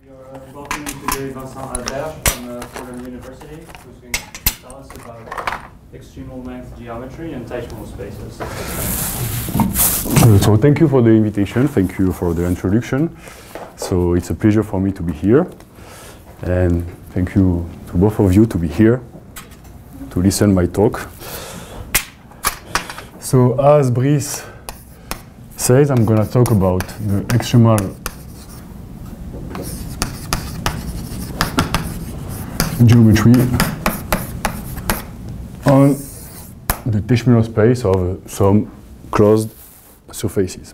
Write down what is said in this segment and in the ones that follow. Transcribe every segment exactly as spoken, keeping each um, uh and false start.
You're uh, welcoming today Vincent Alberge from uh, Fordham University, who's going to tell us about extremal length geometry and Teichmüller spaces. Uh, so thank you for the invitation. Thank you for the introduction. So it's a pleasure for me to be here. And thank you to both of you to be here to listen my talk. So as Brice says, I'm going to talk about the extremal geometry on the Teichmüller space of uh, some closed surfaces.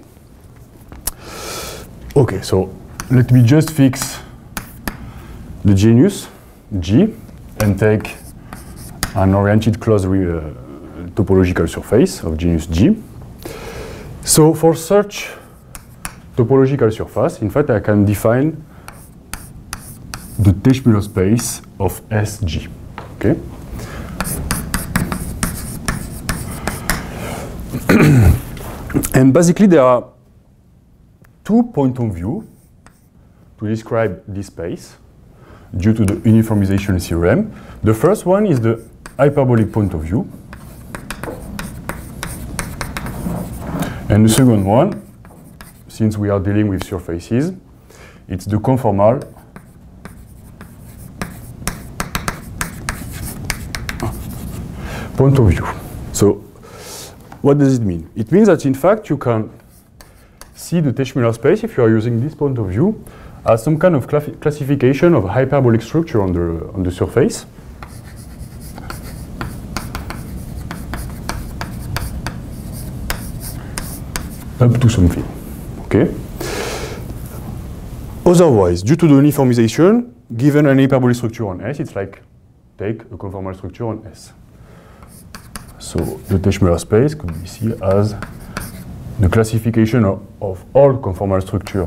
Okay, so let me just fix the genus G and take an oriented closed uh, topological surface of genus G. So for such topological surface, in fact, I can define the Teichmüller space of S G. Okay. And basically, there are two points of view to describe this space due to the uniformization theorem. The first one is the hyperbolic point of view. And the second one, since we are dealing with surfaces, it's the conformal point of view. So what does it mean? It means that in fact you can see the Teichmüller space, if you are using this point of view, as some kind of classification of hyperbolic structure on the, on the surface. Up to something, okay? Otherwise, due to the uniformization, given an hyperbolic structure on S, it's like take a conformal structure on S. So the Teichmüller space could be seen as the classification of, of all conformal structure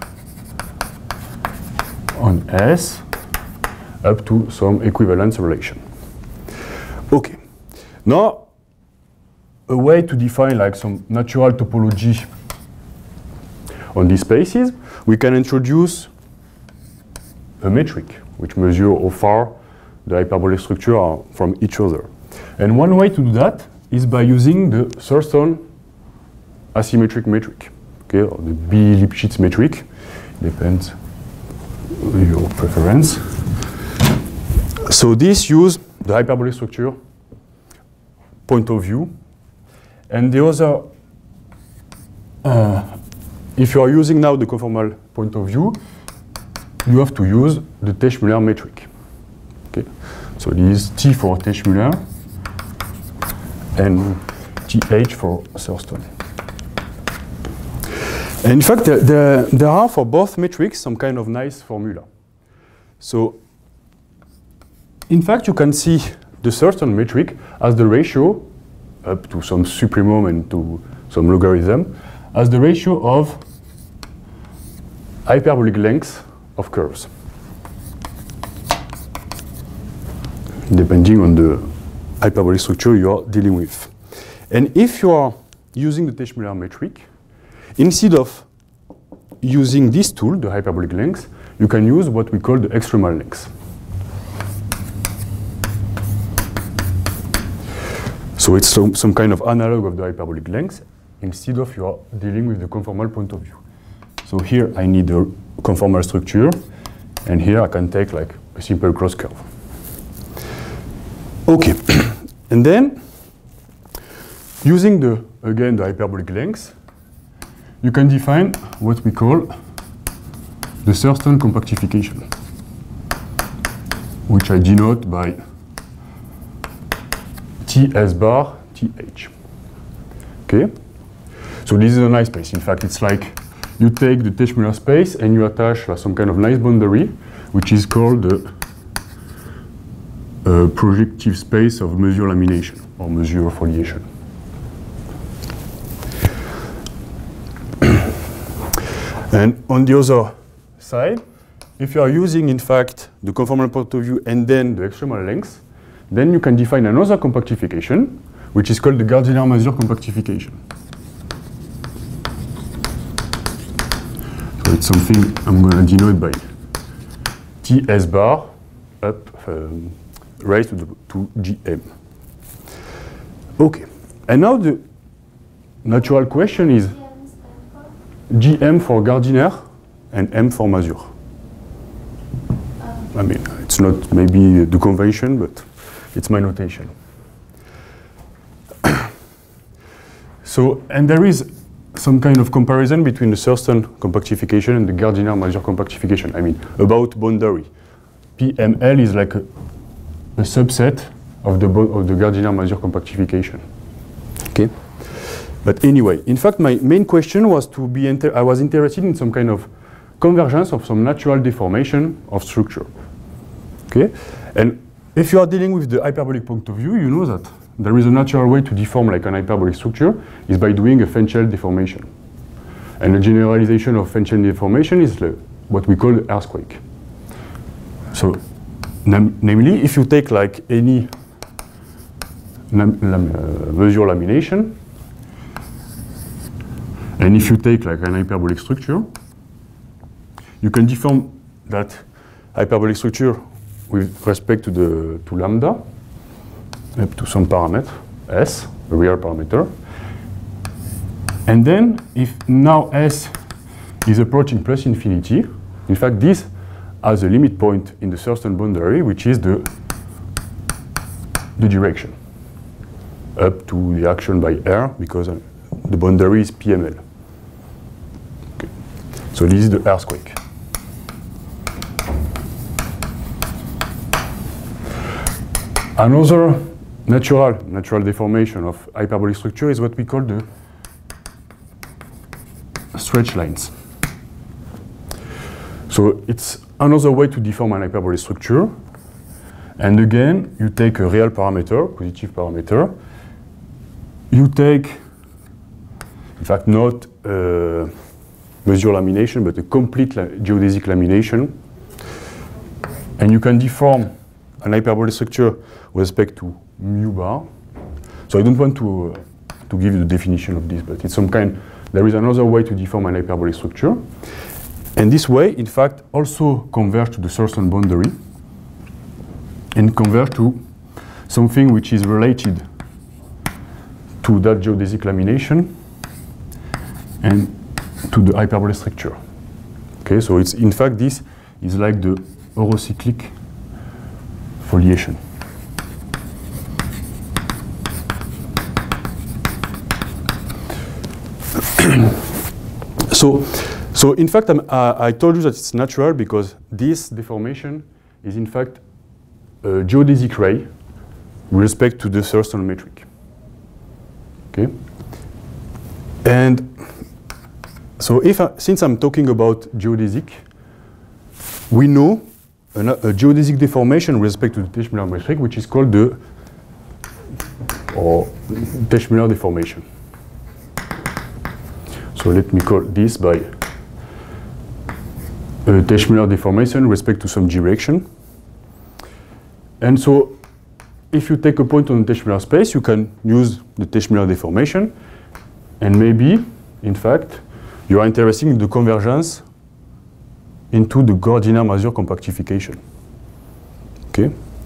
on S up to some equivalence relation. Okay. Now, a way to define like some natural topology on these spaces, we can introduce a metric which measures how far the hyperbolic structure are from each other. And one way to do that is by using the Thurston asymmetric metric, okay, or the B-Lipschitz metric, depends on your preference. So this uses the hyperbolic structure point of view, and the other, uh, if you are using now the conformal point of view, you have to use the Teichmüller metric. Okay, so this is T for Teichmüller and T H for Thurston. And in fact, there, there, there are for both metrics some kind of nice formula. So, in fact, you can see the Thurston metric as the ratio, up to some supremum and to some logarithm, as the ratio of hyperbolic lengths of curves, depending on the hyperbolic structure you are dealing with. And if you are using the Teichmüller metric, instead of using this tool, the hyperbolic length, you can use what we call the extremal length. So it's some, some kind of analog of the hyperbolic length, instead of you are dealing with the conformal point of view. So here I need a conformal structure, and here I can take like a simple cross curve. Okay, and then using the, again, the hyperbolic length, you can define what we call the Thurston compactification, which I denote by T S bar T H. Okay? So this is a nice space. In fact, it's like you take the Teichmüller space and you attach uh, some kind of nice boundary, which is called the uh, projective space of Masur lamination or Masur foliation. And on the other side, if you are using, in fact, the conformal point of view and then the extremal length, then you can define another compactification, which is called the Gardiner-Masur compactification. So it's something I'm going to denote by T S bar up um, raised to, the, to G M. Okay, and now the natural question is G M for Gardiner and M for Masur. I mean, it's not maybe the convention, but it's my notation. So, and there is some kind of comparison between the Thurston compactification and the Gardiner-Masur compactification. I mean, about boundary. P M L is like a, a subset of the, of the Gardiner-Masur compactification. Okay? But anyway, in fact, my main question was to be, inter I was interested in some kind of convergence of some natural deformation of structure. Okay? And if you are dealing with the hyperbolic point of view, you know that there is a natural way to deform like an hyperbolic structure is by doing a Fenchel deformation. And the generalization of Fenchel deformation is the, what we call earthquake. So, nam namely, if you take like any lam lam uh, Masur lamination, and if you take like an hyperbolic structure, you can deform that hyperbolic structure with respect to the to lambda up to some parameter s, a real parameter. And then if now s is approaching plus infinity, in fact this has a limit point in the Thurston boundary, which is the the direction up to the action by R, because uh, the boundary is P M L. Okay. So this is the earthquake. Another natural natural deformation of hyperbolic structure is what we call the stretch lines. So it's another way to deform an hyperbolic structure. And again, you take a real parameter, positive parameter. You take, in fact, not a Masur lamination, but a complete la geodesic lamination. And you can deform an hyperbolic structure with respect to mu bar. So I don't want to, uh, to give you the definition of this, but it's some kind, there is another way to deform an hyperbolic structure. And this way, in fact, also converge to the Thurston boundary and converge to something which is related to that geodesic lamination and to the hyperbolic structure. Okay, so it's, in fact, this is like the horocyclic foliation. so, so in fact, I'm, uh, I told you that it's natural because this deformation is in fact a geodesic ray with respect to the Thurston metric. Okay, and so if I, since I'm talking about geodesic, we know an, a geodesic deformation with respect to the Teichmüller metric, which is called the or Teichmüller deformation. So let me call this by a Teichmüller deformation with respect to some direction. And so if you take a point on the Teichmüller space, you can use the Teichmüller deformation. And maybe, in fact, you are interested in the convergence into the Gardiner-Masur compactification. Okay?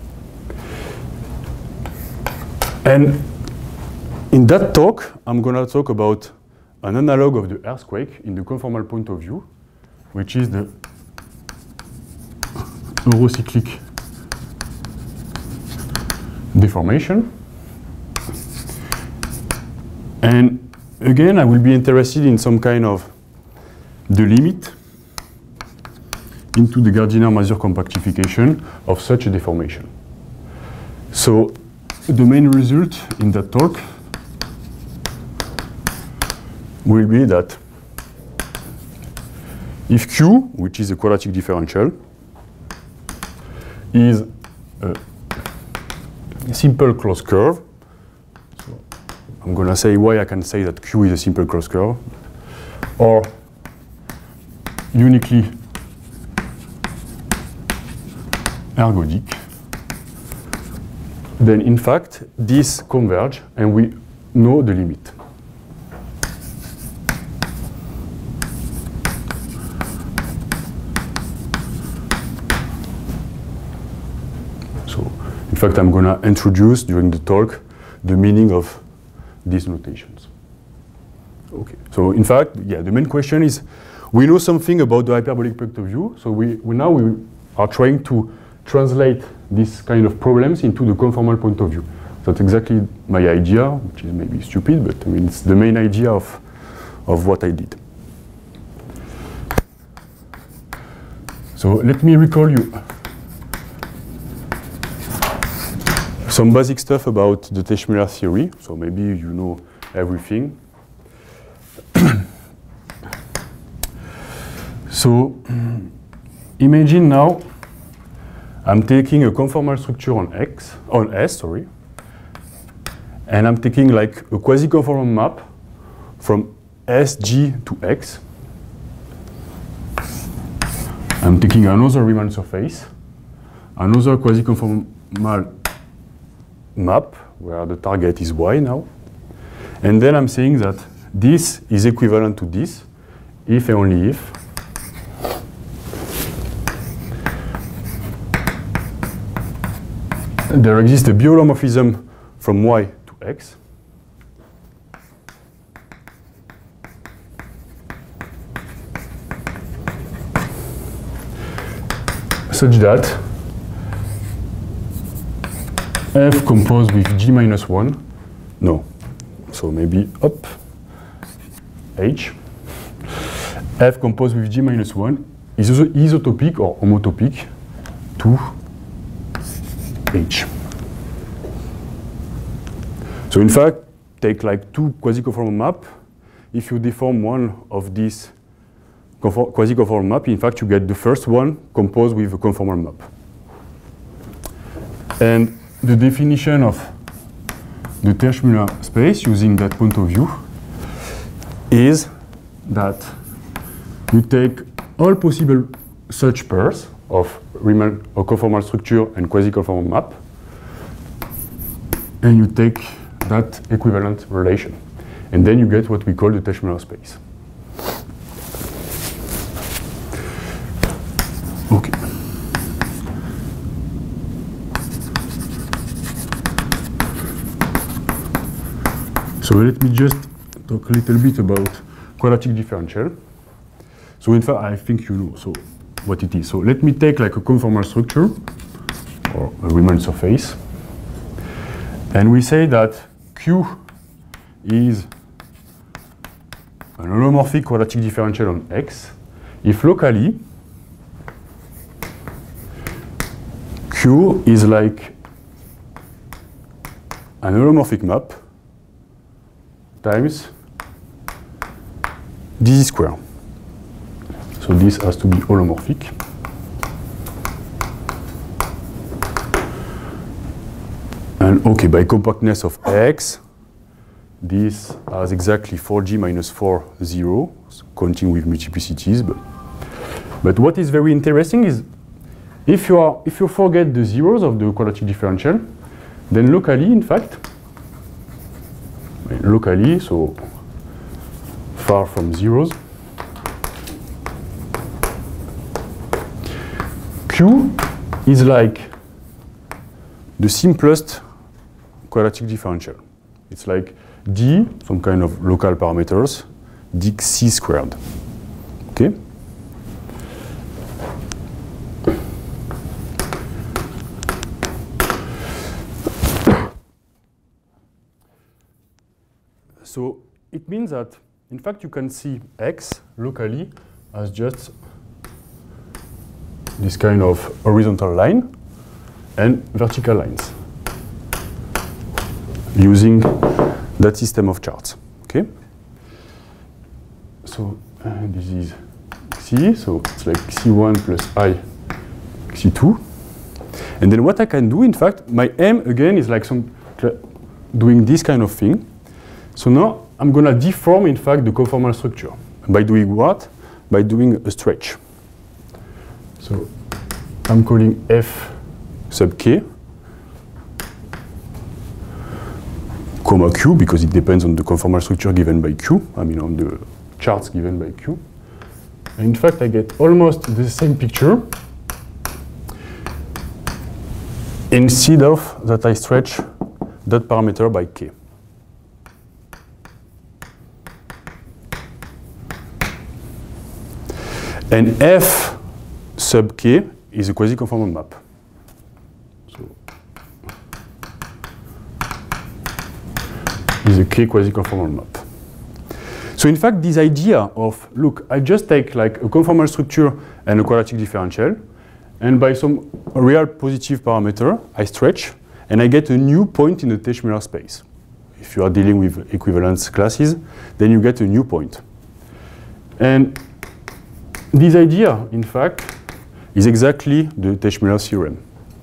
And in that talk, I'm going to talk about an analog of the earthquake in the conformal point of view, which is the horocyclic deformation. And again, I will be interested in some kind of the limit into the Gardiner-Masur compactification of such a deformation. So the main result in that talk will be that if Q, which is a quadratic differential, is a simple closed curve, so I'm going to say why I can say that Q is a simple closed curve, or uniquely ergodic, then in fact these converge and we know the limit. In fact, I'm going to introduce during the talk the meaning of these notations. Okay, so in fact, yeah, the main question is, we know something about the hyperbolic point of view, so we, we now we are trying to translate these kind of problems into the conformal point of view. That's exactly my idea, which is maybe stupid, but I mean, it's the main idea of, of what I did. So let me recall you some basic stuff about the Teichmüller theory, so maybe you know everything. So imagine now I'm taking a conformal structure on X, on S, sorry, and I'm taking like a quasi-conformal map from S G to X. I'm taking another Riemann surface, another quasi-conformal map where the target is Y now, and then I'm saying that this is equivalent to this if and only if there exists a biholomorphism from Y to X such that F composed with G minus one, no, so maybe up, H, F composed with G minus one is also isotopic or homotopic to H. So in fact, take like two quasi-conformal maps. If you deform one of these quasi-conformal map, in fact, you get the first one composed with a conformal map. And the definition of the Teichmüller space using that point of view is that you take all possible such pairs of Riemann or conformal structure and quasi-conformal map, and you take that equivalent relation. And then you get what we call the Teichmüller space. Okay. So let me just talk a little bit about quadratic differential. So in fact, I think you know so what it is. So let me take like a conformal structure or a Riemann surface, and we say that Q is an holomorphic quadratic differential on X if locally Q is like an holomorphic map times d square. So this has to be holomorphic. And okay, by compactness of X, this has exactly four G minus four, zero, so counting with multiplicities. But, but what is very interesting is if you, are, if you forget the zeros of the quadratic differential, then locally, in fact, locally, so far from zeros, Q is like the simplest quadratic differential. It's like D, some kind of local parameters, d c squared. Okay? So it means that, in fact, you can see X locally as just this kind of horizontal line and vertical lines using that system of charts. Okay? So uh, this is C, so it's like C one plus I C two. And then what I can do, in fact, my aim again is like some doing this kind of thing. So now I'm going to deform, in fact, the conformal structure. By doing what? By doing a stretch. So I'm calling F sub K, comma Q, because it depends on the conformal structure given by Q, I mean on the charts given by Q. And in fact, I get almost the same picture instead of that I stretch that parameter by k. And f sub k is a quasi-conformal map. So is a k quasi-conformal map. So in fact, this idea of, look, I just take like a conformal structure and a quadratic differential, and by some real positive parameter, I stretch, and I get a new point in the Teichmüller space. If you are dealing with equivalence classes, then you get a new point. And this idea, in fact, is exactly the Teichmüller theorem.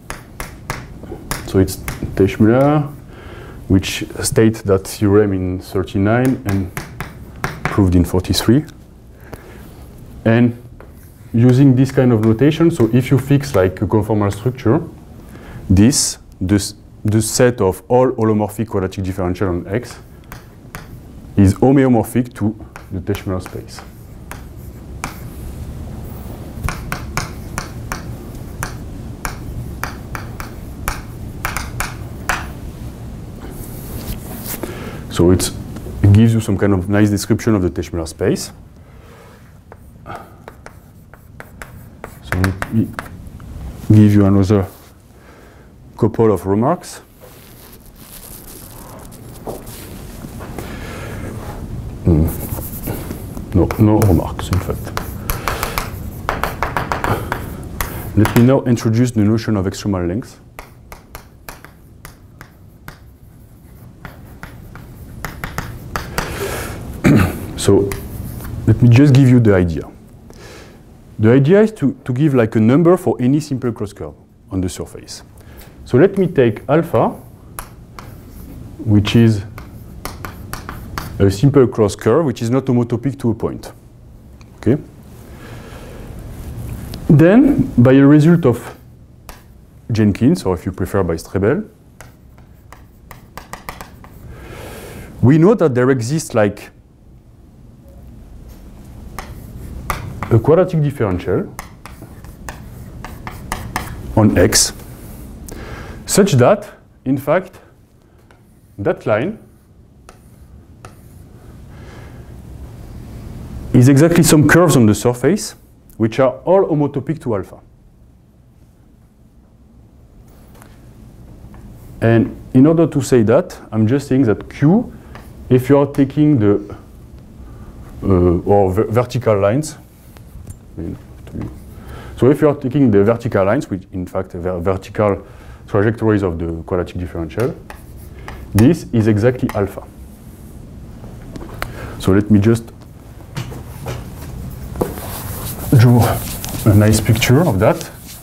So it's Teichmüller, which states that theorem in thirty-nine and proved in forty-three. And using this kind of notation, so if you fix like a conformal structure, this, this the set of all holomorphic quadratic differential on X is homeomorphic to the Teichmüller space. So it's, it gives you some kind of nice description of the Teichmüller space. So let me give you another couple of remarks. Mm. No, no remarks, in fact. Let me now introduce the notion of extremal length. So let me just give you the idea. The idea is to, to give like a number for any simple cross curve on the surface. So let me take alpha, which is a simple cross curve, which is not homotopic to a point. Okay? Then, by a result of Jenkins, or if you prefer by Strebel, we know that there exists like a quadratic differential on X such that, in fact, that line is exactly some curves on the surface which are all homotopic to alpha. And in order to say that, I'm just saying that Q, if you are taking the uh, or ver vertical lines, so if you are taking the vertical lines, which in fact are vertical trajectories of the quadratic differential, this is exactly alpha. So let me just draw a nice picture of that.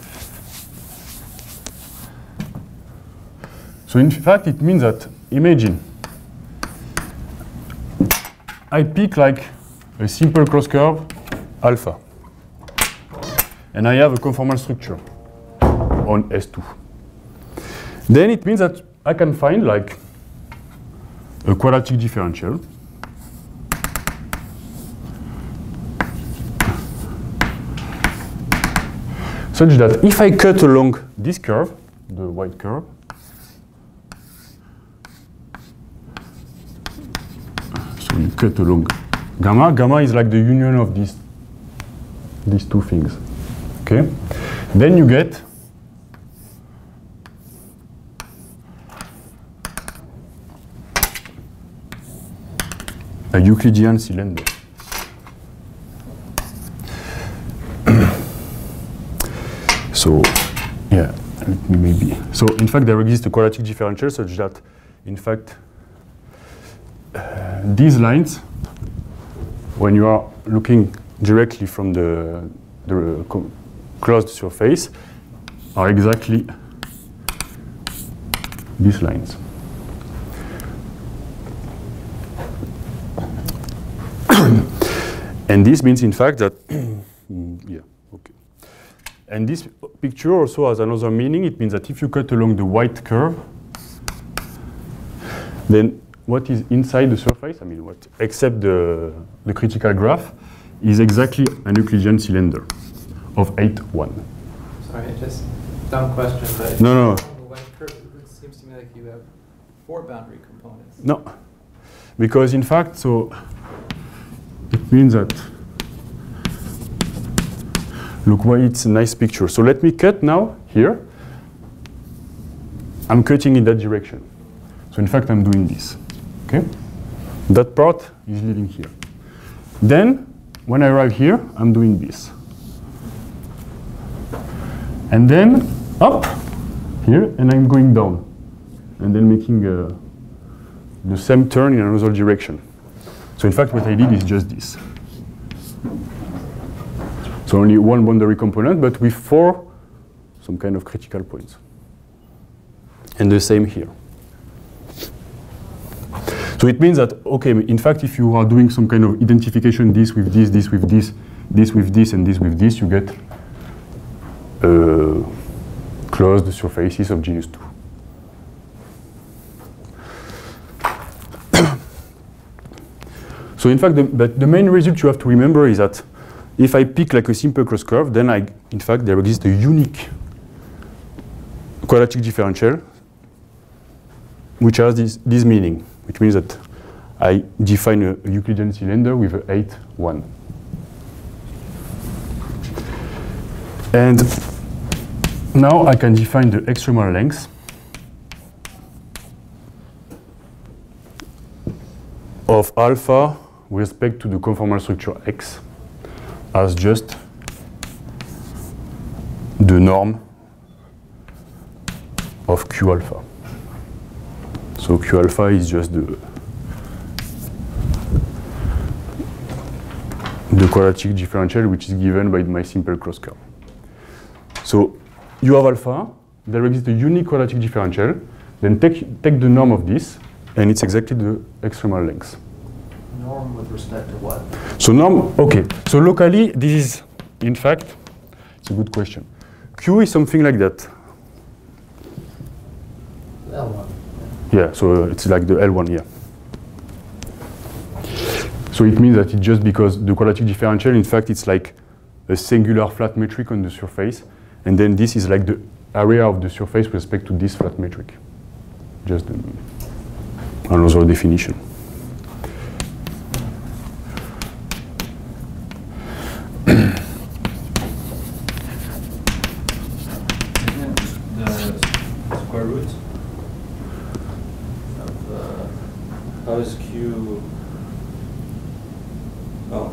So in fact it means that, imagine, I pick like a simple cross curve alpha, and I have a conformal structure on S two. Then it means that I can find like a quadratic differential such that if I cut along this curve, the white curve, so you cut along gamma, gamma is like the union of these, these two things. Okay? Then you get a Euclidean cylinder. So, yeah, let me maybe. So, in fact, there exists a quadratic differential such that, in fact, uh, these lines, when you are looking directly from the, the uh, closed surface, are exactly these lines. And this means, in fact, that, yeah, okay. And this picture also has another meaning. It means that if you cut along the white curve, then what is inside the surface, I mean, what, except the, the critical graph, is exactly an Euclidean cylinder of eight one. Sorry, just dumb question, but no, no. when four boundary components. No, because in fact, so it means that, look why it's a nice picture. So let me cut now here. I'm cutting in that direction. So in fact, I'm doing this, okay? That part is leaving here. Then, when I arrive here, I'm doing this. And then, up here, and I'm going down. And then making uh, the same turn in another direction. So in fact, what I did is just this. So only one boundary component, but with four, some kind of critical points. And the same here. So it means that, okay, in fact, if you are doing some kind of identification, this with this, this with this, this with this, and this with this, you get uh, closed surfaces of genus two. So in fact, the, but the main result you have to remember is that if I pick like a simple cross curve, then I, in fact, there exists a unique quadratic differential which has this, this meaning, which means that I define a, a Euclidean cylinder with a height one. And now I can define the extremal length of alpha with respect to the conformal structure X as just the norm of Q alpha. So Q alpha is just the the quadratic differential which is given by my simple cross curve. So you have alpha, there exists a unique quadratic differential, then take, take the norm of this, and it's exactly the extremal length. Norm with respect to what? So norm, okay. So locally, this is, in fact, it's a good question. Q is something like that. L one. Yeah, so it's like the L one here. So it means that it's just because the quadratic differential, in fact, it's like a singular flat metric on the surface, and then this is like the area of the surface with respect to this flat metric. Just um, another definition. Square root of uh, how is Q? Oh,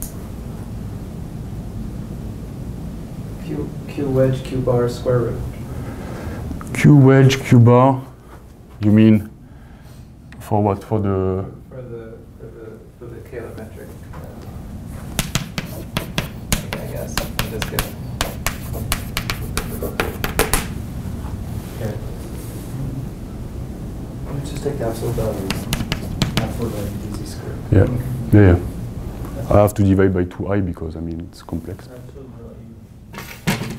Q, Q wedge, Q bar, square root. Q wedge, Q bar, you mean for what? For the For the for the for the calorimetric. Uh, I guess I'm just kidding. okay. Let's just take the absolute values, not for the D Z squared. yeah, yeah, yeah. I have to divide by two i because I mean it's complex. Absolute value.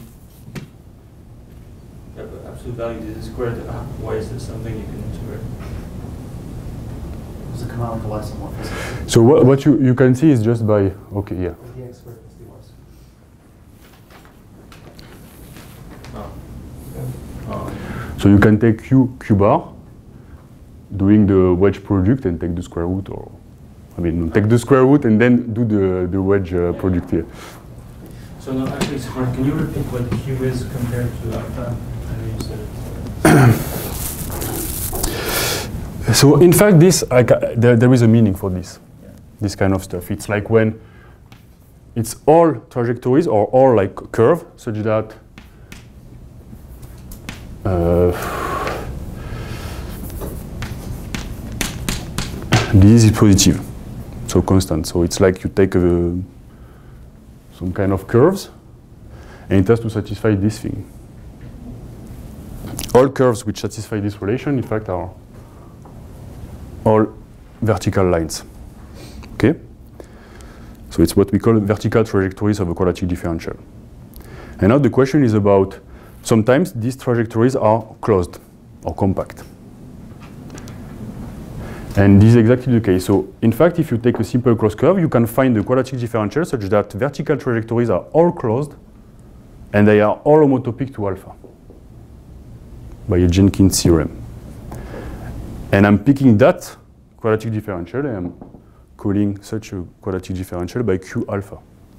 Yeah, but absolute value D Z squared. Uh, why is this something you can integrate? It's a canonical isomorphism. So what what you you can see is just by okay, yeah. The x squared plus dy squared. Oh. Oh. So you can take Q Q bar, doing the wedge product and take the square root, or I mean take the square root and then do the the wedge uh, product here. So no, actually, sorry, can you repeat what Q is compared to alpha? I know you said it. So in fact, this I ca there, there is a meaning for this, yeah. This kind of stuff. It's like when it's all trajectories or all like curve such that uh, this is positive, so constant. So it's like you take a, some kind of curves, and it has to satisfy this thing. All curves which satisfy this relation, in fact, are all vertical lines. Okay? So it's what we call vertical trajectories of a quadratic differential. And now the question is about, sometimes these trajectories are closed or compact. And this is exactly the case. So in fact, if you take a simple cross curve, you can find the quadratic differential such that vertical trajectories are all closed and they are all homotopic to alpha by a Jenkins theorem. And I'm picking that quadratic differential, and I'm calling such a quadratic differential by Q alpha.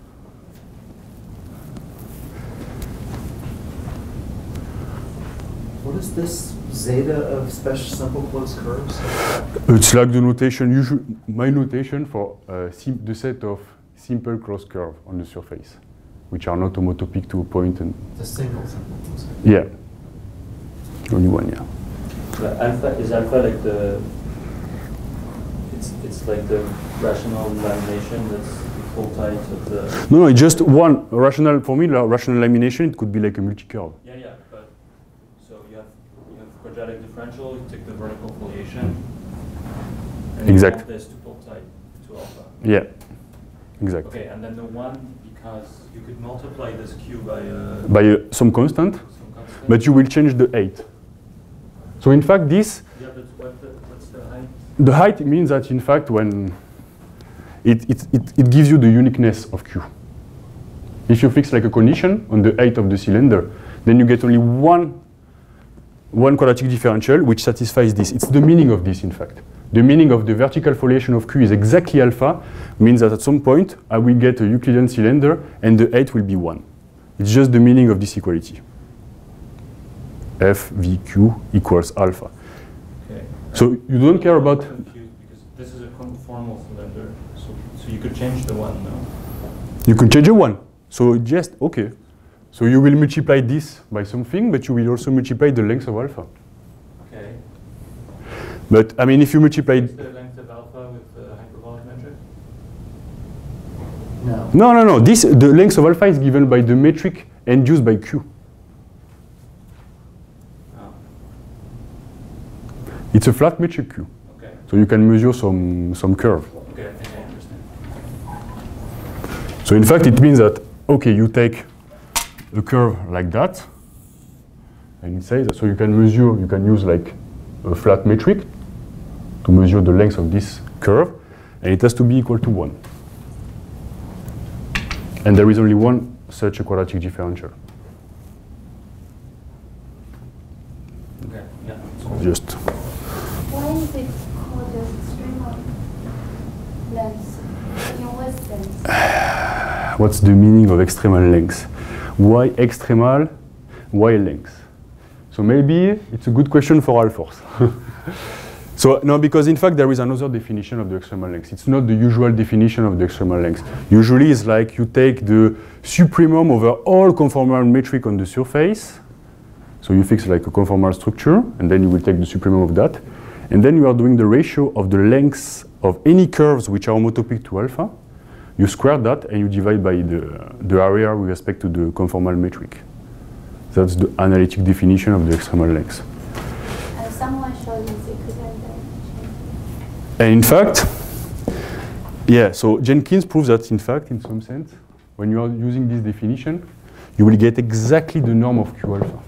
What is this zeta of special simple closed curves? It's like the notation, usual, my notation for uh, sim the set of simple closed curve on the surface, which are not homotopic to a point. And The single simple closed curve. yeah, only one, yeah. But alpha is alpha like the it's it's like the rational lamination that's full tight of the No, no, it's just one rational, for me, la- rational lamination, it could be like a multi-curve. yeah yeah but so you have you have quadratic differential, you take the vertical foliation and Exact. you want this to pull tight to alpha. Yeah, exactly. Okay, and then the one because you could multiply this q by uh, By uh, some constant, some constant. but you will change the height. So in fact, this, yeah, but what the, what's the height? the height means that in fact when it, it, it, it gives you the uniqueness of Q. If you fix like a condition on the height of the cylinder, then you get only one, one quadratic differential which satisfies this. It's the meaning of this in fact. The meaning of the vertical foliation of Q is exactly alpha, means that at some point I will get a Euclidean cylinder and the height will be one. It's just the meaning of this equality. F V Q equals alpha. Okay. So you don't care about. I'm confused because this is a conformal cylinder, so so you could change the one, no? You can change a one. So just okay. So you will multiply this by something, but you will also multiply the length of alpha. Okay. But I mean, if you multiply. What's the length of alpha with the hyperbolic metric? No. No, no, no. This the length of alpha is given by the metric induced by Q. Oh, It's a flat metric Q. okay. So you can measure some some curve. Okay, I think I understand. So in fact, it means that okay, you take a curve like that, and it says so you can measure. You can use like a flat metric to measure the length of this curve, and it has to be equal to one. And there is only one such a quadratic differential. Okay, yeah. Just Why is it called the extremal length? In what sense? what's the meaning of extremal length? Why extremal? Why length? So maybe it's a good question for all force. So no, because in fact there is another definition of the extremal length. It's not the usual definition of the extremal length. Usually it's like you take the supremum over all conformal metric on the surface. So you fix like a conformal structure, and then you will take the supremum of that. And then you are doing the ratio of the lengths of any curves which are homotopic to alpha. You square that and you divide by the, the area with respect to the conformal metric. That's the analytic definition of the extremal length. And someone showed this equivalent dimension. And in fact, yeah, so Jenkins proves that in fact, in some sense, when you are using this definition, you will get exactly the norm of Q alpha.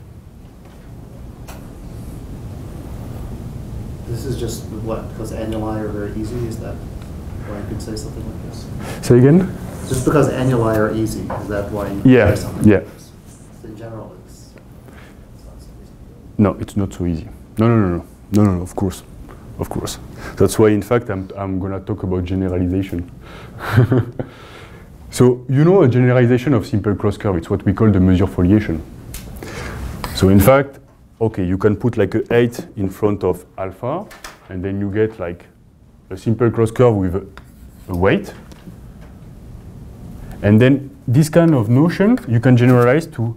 This is just what, because annuli are very easy, is that why you could say something like this? Say again? Just because annuli are easy, is that why you Yeah, could say something yeah. like this? In general, it's, it's not so easy. No, it's not so easy. No, no, no, no, no, no, no, of course, of course. That's why, in fact, I'm, I'm gonna talk about generalization. So, you know a generalization of simple closed curve, it's what we call the measure foliation. So in fact, okay, you can put like a eight in front of alpha, and then you get like a simple closed curve with a, a weight. And then this kind of notion, you can generalize to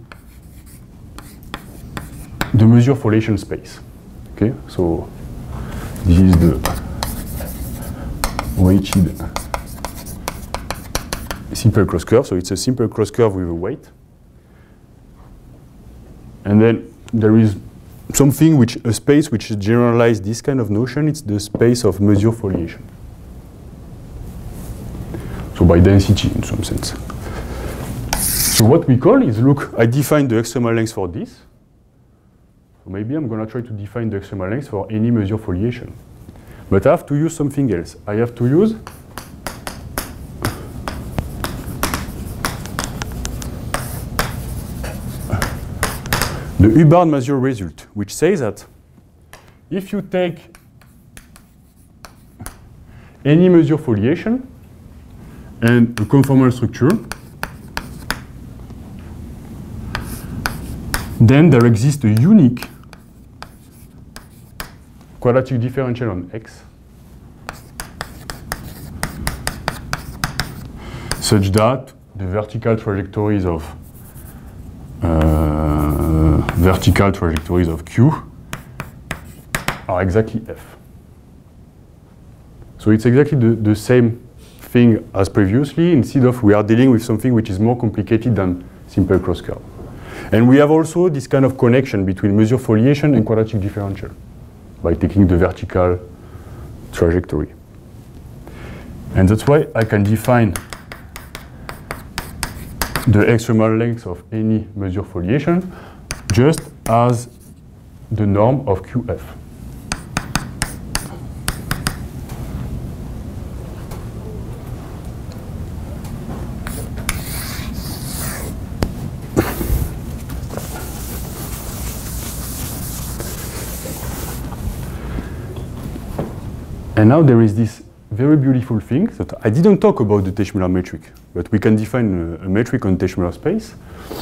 the measure foliation space. Okay, so this is the weighted simple closed curve. So it's a simple closed curve with a weight. And then there is something which, a space which generalizes this kind of notion. It's the space of measure foliation. So by density in some sense. So what we call is, look, I define the extremal length for this. So maybe I'm gonna try to define the extremal length for any measure foliation. But I have to use something else. I have to use the Hubbard-Masur result, which says that if you take any measure foliation and a conformal structure, then there exists a unique quadratic differential on X such that the vertical trajectories of uh, vertical trajectories of Q are exactly F. So it's exactly the, the same thing as previously. Instead of we are dealing with something which is more complicated than simple cross curve. And we have also this kind of connection between measure foliation and quadratic differential by taking the vertical trajectory. And that's why I can define the extremal length of any measure foliation just as the norm of Q F. And now there is this very beautiful thing that I didn't talk about the Teichmüller metric, but we can define a, a metric on Teichmüller space.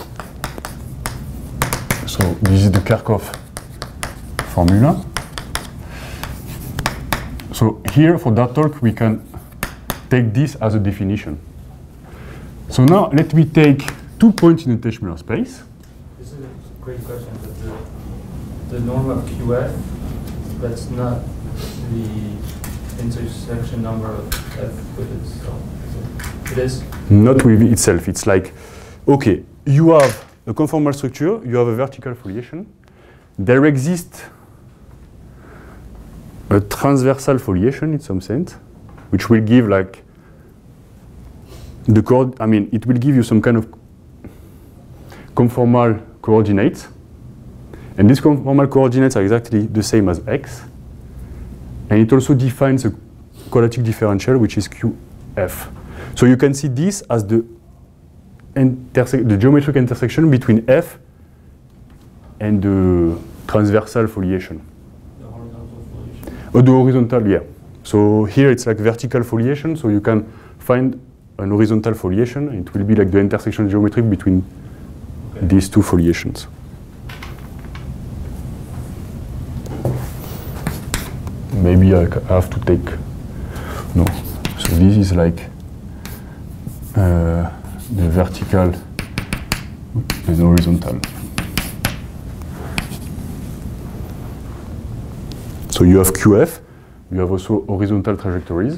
So this is the Kerckhoff formula. So here for that talk we can take this as a definition. So now let me take two points in the Teichmüller space. This is a great question, but the, the norm of Q F, that's not the intersection number of F with itself. It is? Not with itself. It's like, okay, you have a conformal structure, you have a vertical foliation. There exists a transversal foliation in some sense, which will give like the coord. I mean, it will give you some kind of conformal coordinates, and these conformal coordinates are exactly the same as X. And it also defines a quadratic differential, which is Q F. So you can see this as the, the geometric intersection between F and the transversal foliation. The horizontal foliation. Oh, the horizontal, yeah. So here it's like vertical foliation, so you can find an horizontal foliation, and it will be like the intersection geometry between okay. these two foliations. Maybe I have to take, no. So this is like uh, the vertical and horizontal. So you have Q F, you have also horizontal trajectories.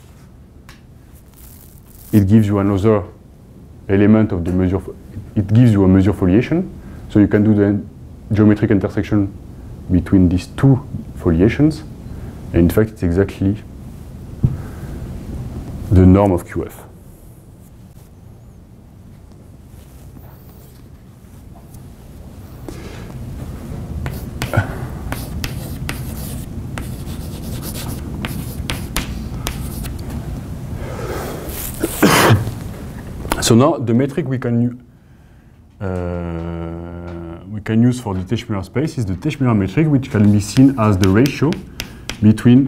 It gives you another element of the measure, it gives you a measure foliation. So you can do the geometric intersection between these two foliations. And in fact, it's exactly the norm of Q F. So now the metric we can uh, we can use for the Teichmüller space is the Teichmüller metric, which can be seen as the ratio between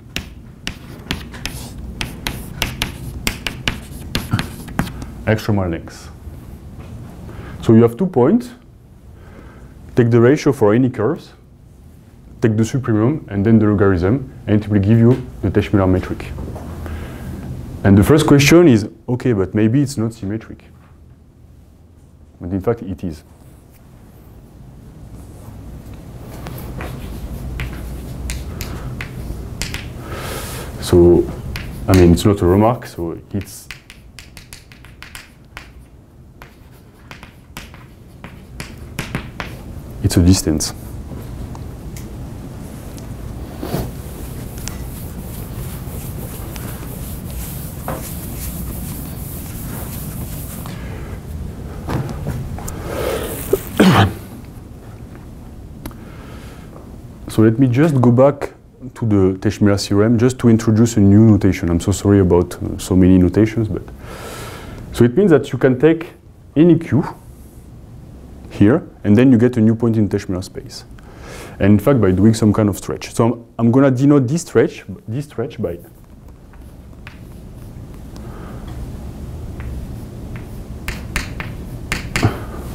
extremal lengths. So you have two points, take the ratio for any curves, take the supremum and then the logarithm, and it will give you the Teichmüller metric. And the first question is, okay, but maybe it's not symmetric. But in fact it is. So, I mean, it's not a remark, so it's it's a distance. So let me just go back to the Teichmüller theorem just to introduce a new notation. I'm so sorry about uh, so many notations, but so it means that you can take any Q here, and then you get a new point in Teichmüller space. And in fact, by doing some kind of stretch. So I'm, I'm going to denote this stretch, this stretch by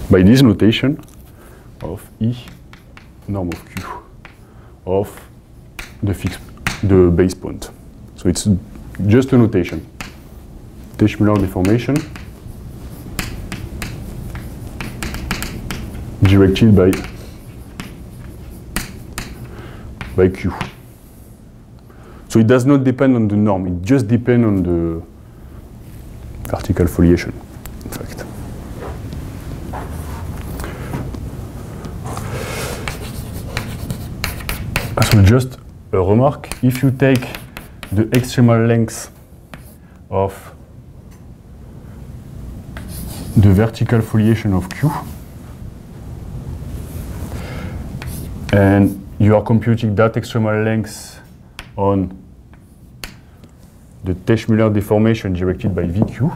by this notation of E norm of Q of the fixed, the base point. So it's just a notation. Teichmüller deformation directed by by Q. So it does not depend on the norm, it just depends on the vertical foliation, in fact. So just a remark, if you take the extremal length of the vertical foliation of Q, and you are computing that extremal length on the Teichmüller deformation directed by V Q,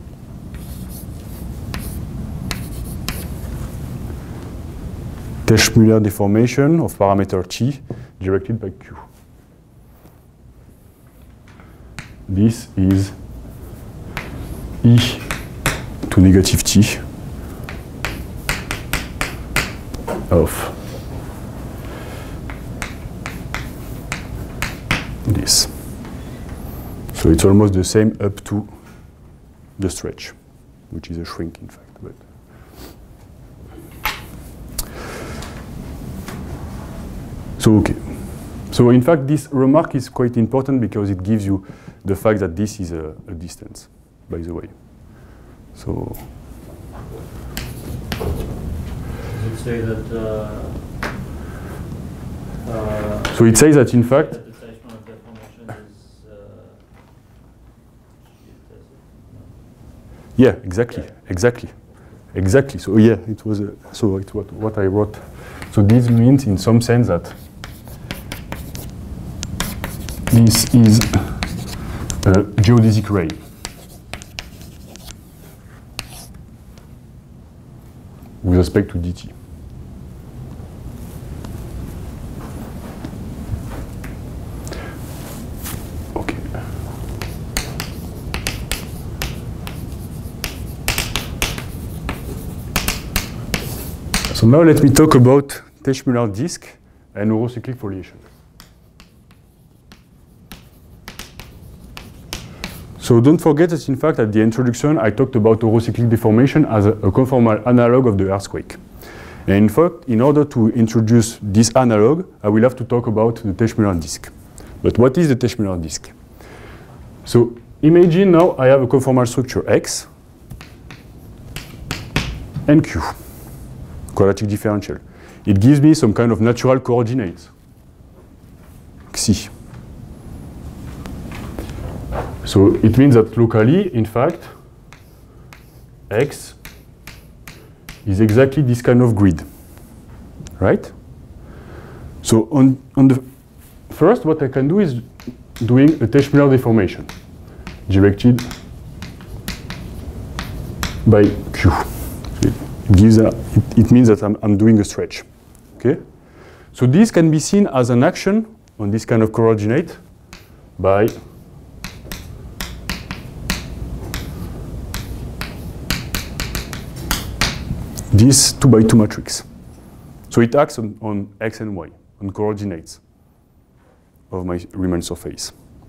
Teichmüller deformation of parameter T directed by Q. This is E to negative T of this. So it's almost the same up to the stretch, which is a shrink in fact. But so okay. So in fact this remark is quite important because it gives you the fact that this is a, a distance, by the way. So does it say that uh, uh, so it says that in fact that the Teichmüller deformation is uh, yeah, exactly, exactly, exactly. So yeah, it was a, so it's what what I wrote. So this means in some sense that this is a geodesic ray. With respect to dt. Okay. So now let me talk about Teichmüller disk and horocyclic foliation. So don't forget that in fact at the introduction I talked about horocyclic deformation as a, a conformal analog of the earthquake. And in fact, in order to introduce this analog, I will have to talk about the Teichmüller disk. But what is the Teichmüller disk? So imagine now I have a conformal structure X and Q, quadratic differential. It gives me some kind of natural coordinates, Xi. So it means that locally, in fact, X is exactly this kind of grid, right? So on, on the first, what I can do is doing a Teichmüller deformation directed by Q. So it, gives a, it, it means that I'm, I'm doing a stretch, okay? So this can be seen as an action on this kind of coordinate by this two by two matrix. So it acts on, on X and Y, on coordinates of my Riemann surface.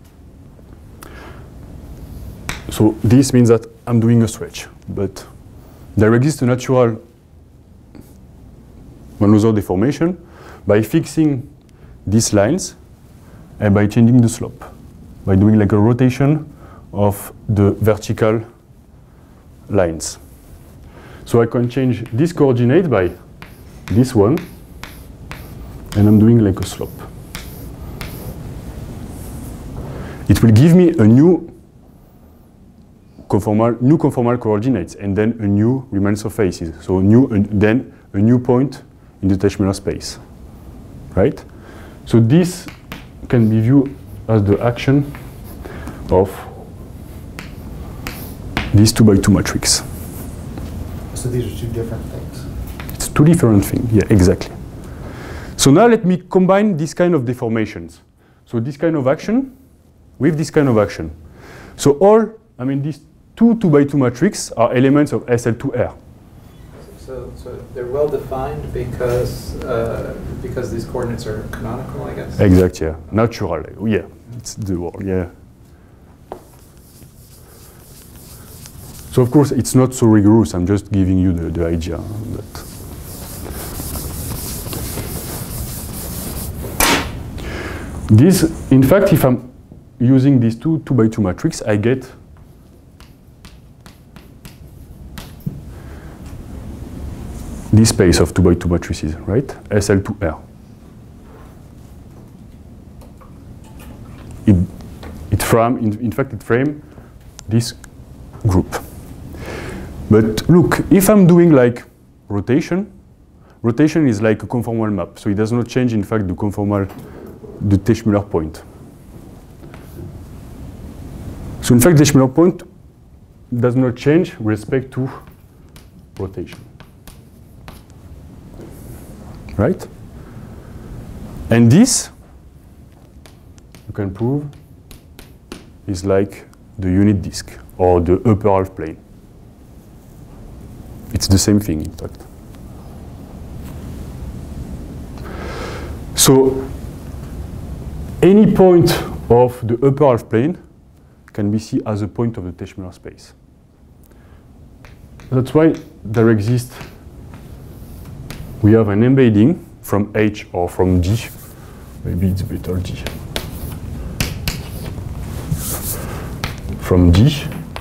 So this means that I'm doing a stretch, but there exists a natural another deformation by fixing these lines and by changing the slope, by doing like a rotation of the vertical lines. So I can change this coordinate by this one, and I'm doing like a slope. It will give me a new conformal, new conformal coordinates, and then a new Riemann surfaces. So new, uh, then a new point in the Teichmüller space, right? So this can be viewed as the action of this two by two matrix. So these are two different things. It's two different things, yeah, exactly. So now let me combine this kind of deformations. So this kind of action with this kind of action. So all, I mean, these two two by two matrices are elements of S L two R. So, so they're well defined because uh, because these coordinates are canonical, I guess. Exact, yeah. Natural, yeah. It's the word, yeah. So of course it's not so rigorous. I'm just giving you the, the idea. That this, in fact, if I'm using these two two by two matrix, I get this space of two by two matrices, right? S L to R. It, it frame, in, in fact, it frame this group. But look, if I'm doing like rotation, rotation is like a conformal map, so it does not change, in fact, the conformal, the Teichmüller point. So in fact, Teichmüller point does not change with respect to rotation. Right? And this, you can prove, is like the unit disk or the upper half plane. It's the same thing, in fact. So any point of the upper half plane can be seen as a point of the Teichmüller space. That's why there exists, we have an embedding from H or from D. Maybe it's better D. From D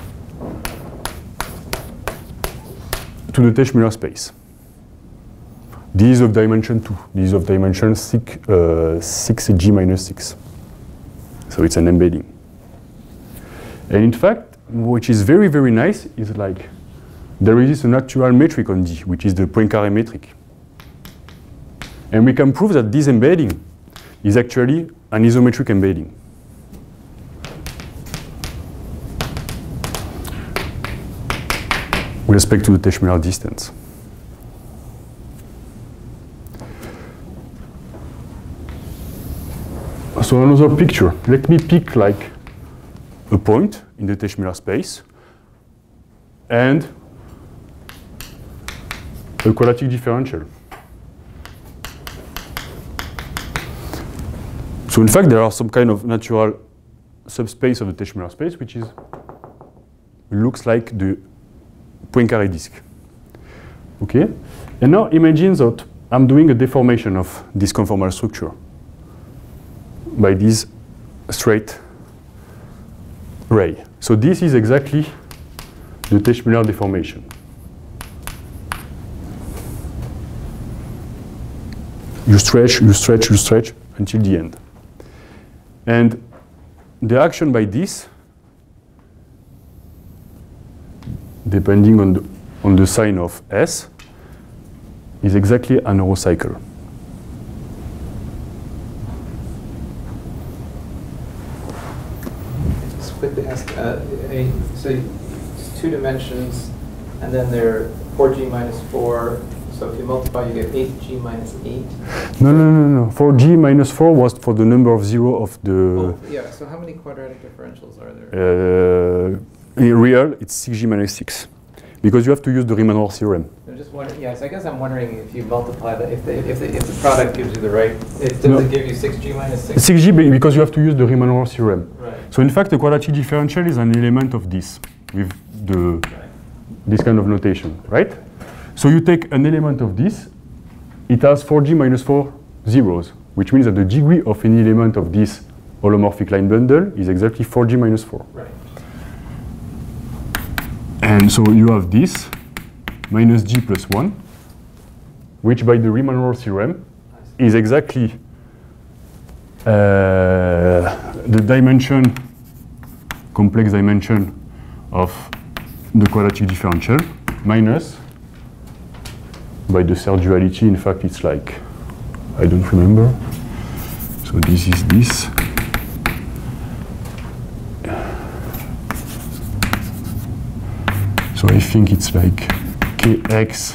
to the Teichmüller space. D is of dimension two. D is of dimension six, uh, six G minus six. So it's an embedding. And in fact, which is very, very nice is like there is a natural metric on D, which is the Poincaré metric. And we can prove that this embedding is actually an isometric embedding. With respect to the Teichmüller distance. So another picture. Let me pick like a point in the Teichmüller space and a quadratic differential. So in fact, there are some kind of natural subspace of the Teichmüller space, which is looks like the Poincaré disk. Okay, and now imagine that I'm doing a deformation of this conformal structure by this straight ray. So this is exactly the Teichmüller deformation. You stretch, you stretch, you stretch until the end. And the action by this, depending on the, on the sign of S, is exactly an horocycle. Just quickly ask, uh, a, so it's two dimensions, and then they're four G minus four. So if you multiply, you get eight G minus eight. No, no, no, no. four G minus four was for the number of zero of the... Oh, yeah, so how many quadratic differentials are there? Uh, in real, it's six G minus six. Because you have to use the Riemann-Roch theorem. I'm just wondering, yes, I guess I'm wondering if you multiply that, if the, if the, if the product gives you the right, it, does No. it give you six G minus six? six G because you have to use the Riemann-Roch theorem. Right. So in fact, the quadratic differential is an element of this, with the, Right. this kind of notation, right? So you take an element of this, it has four G minus four zeros, which means that the degree of any element of this holomorphic line bundle is exactly four G minus four. Right. And so you have this minus G plus one, which by the Riemann-Roch theorem is exactly uh, the dimension, complex dimension of the quadratic differential minus, by the third duality, in fact, it's like, I don't remember. So this is this. So I think it's like Kx,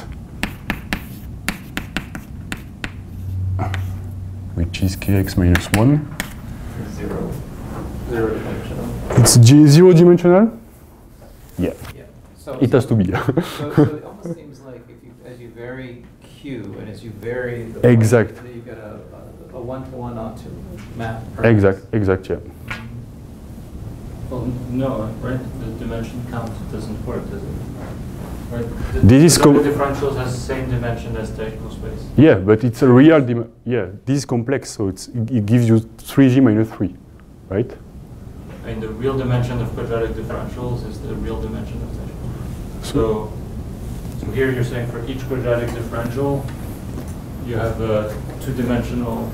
which is Kx minus one. Zero. Zero dimensional. It's G zero dimensional? Yeah. Yeah. So, It has to be. so, so it almost seems like if you, as you vary Q and as you vary the Exact. point, you get a, a, a one-to-one onto map. Exact, exact, yeah. Well, no, right? The dimension count doesn't work, does it? Right? The, This is the com- differentials has the same dimension as Teichmüller space. Yeah, but it's a real, dim yeah, this is complex, so it's, it gives you three G minus three, right? I mean, the real dimension of quadratic differentials is the real dimension of Teichmüller. So, so here you're saying for each quadratic differential, you have a two-dimensional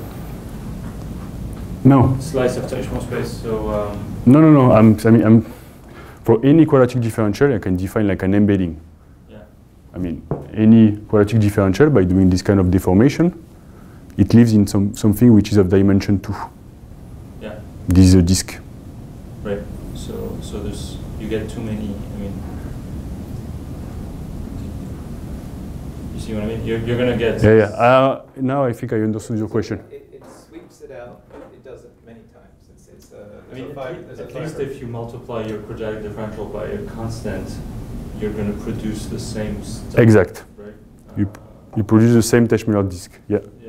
No. slice of Teichmüller space. So. Um, No, no, no. I'm, I mean, I'm, for any quadratic differential, I can define like an embedding. yeah. I mean, any quadratic differential, by doing this kind of deformation, it lives in some, something which is of dimension two. Yeah. This is a disk. Right. So, so there's you get too many. I mean, you see what I mean? You're, you're gonna get. Yeah, yeah. Uh, now I think I understood your question. It, it sweeps it out. It does it many times. It's, it's a, I mean, a five, at, there's at a least five- if you multiply your quadratic differential by a constant, you're going to produce the same stuff. Exact. Right? You, Uh, you produce the same Teichmüller disk. Yeah. yeah.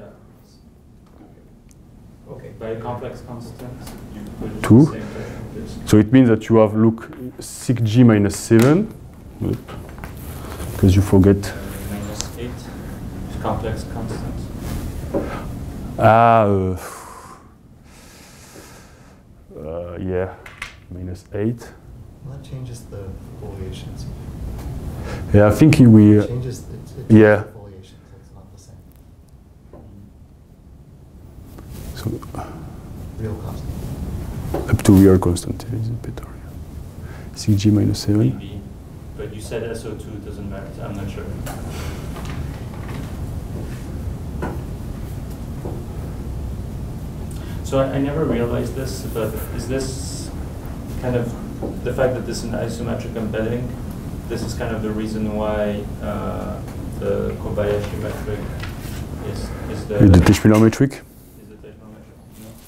Okay. By a complex constant, you produce Two. the same Teichmüller disk. So it means that you have, look, six G minus seven, because you forget. Uh, minus eight, complex constant. Ah, uh, uh, yeah, minus eight. Well, that changes the foliations. Yeah, I think we. It changes the, it changes yeah. the foliation, so it's not the same. So Real constant. up to real constant is better. six G minus seven. Maybe. But you said S O two doesn't matter. I'm not sure. So I, I never realized this, but is this kind of the fact that this is an isometric embedding? This is kind of the reason why uh, the Kobayashi metric is is the With the Teichmüller metric. is the Teichmüller metric.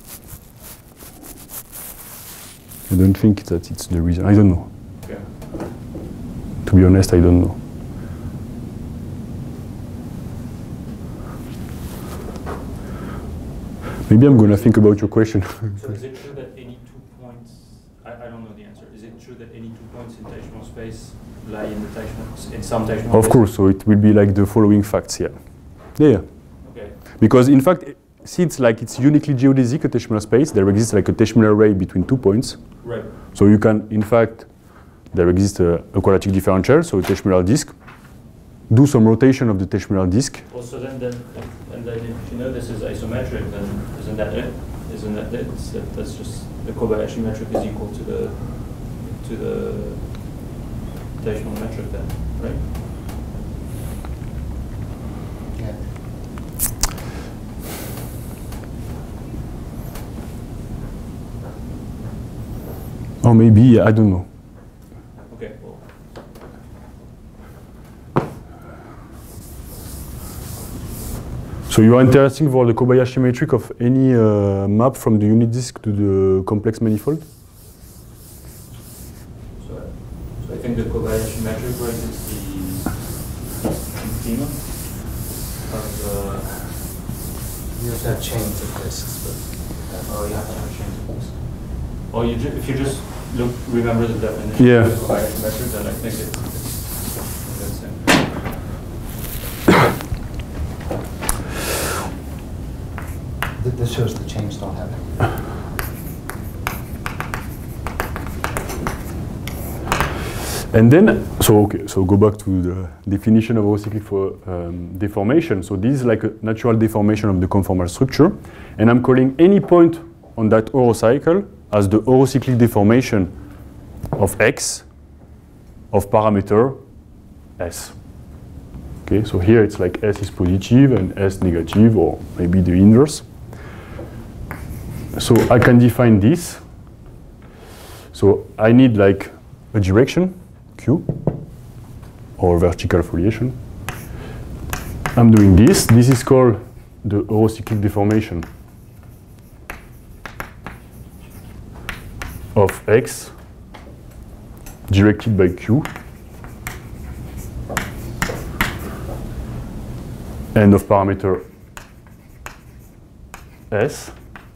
I No. don't think that it's the reason. I don't know. Okay. To be honest, I don't know. Maybe I'm gonna think about your question. So is it true that any two points? I, I don't know the answer. Is it true that any two points in Teichmüller space lie in the Teichmüller in some Teichmüller? Of space? course, so it will be like the following facts here. Yeah, yeah. Okay. Because in fact, see, it's like it's uniquely geodesic, a Teichmüller space. There exists like a Teichmüller array between two points. Right. So you can, in fact, there exists a, a quadratic differential, so a Teichmüller disk. Do some rotation of the Teichmüller disk. Also, then, then, and then if you know this is isometric, then isn't that it? Isn't that it? It's that, that's just the Kobayashi metric is equal to the to the Teichmüller metric, then, right? Yeah. Or maybe, I don't know. Okay. Well, So you are interested for the Kobayashi metric of any uh, map from the unit disk to the complex manifold? so, so I think the Kobayashi metric, right, is the theme of the. You have to have chains of disks, but Oh, you have to have chains of disks. Or you ju if you just look, remember the definition Yeah. of the Kobayashi metric, then I think it, it's the same. th this shows the chains don't have it. And then, so okay, so go back to the definition of horocyclic for um, deformation. So this is like a natural deformation of the conformal structure, and I'm calling any point on that horocycle as the horocyclic deformation of X of parameter S. Okay, so here it's like S is positive and S negative, or maybe the inverse. So I can define this. So I need like a direction, Q, or vertical foliation. I'm doing this. This is called the horocyclic deformation of X directed by Q. and of parameter S.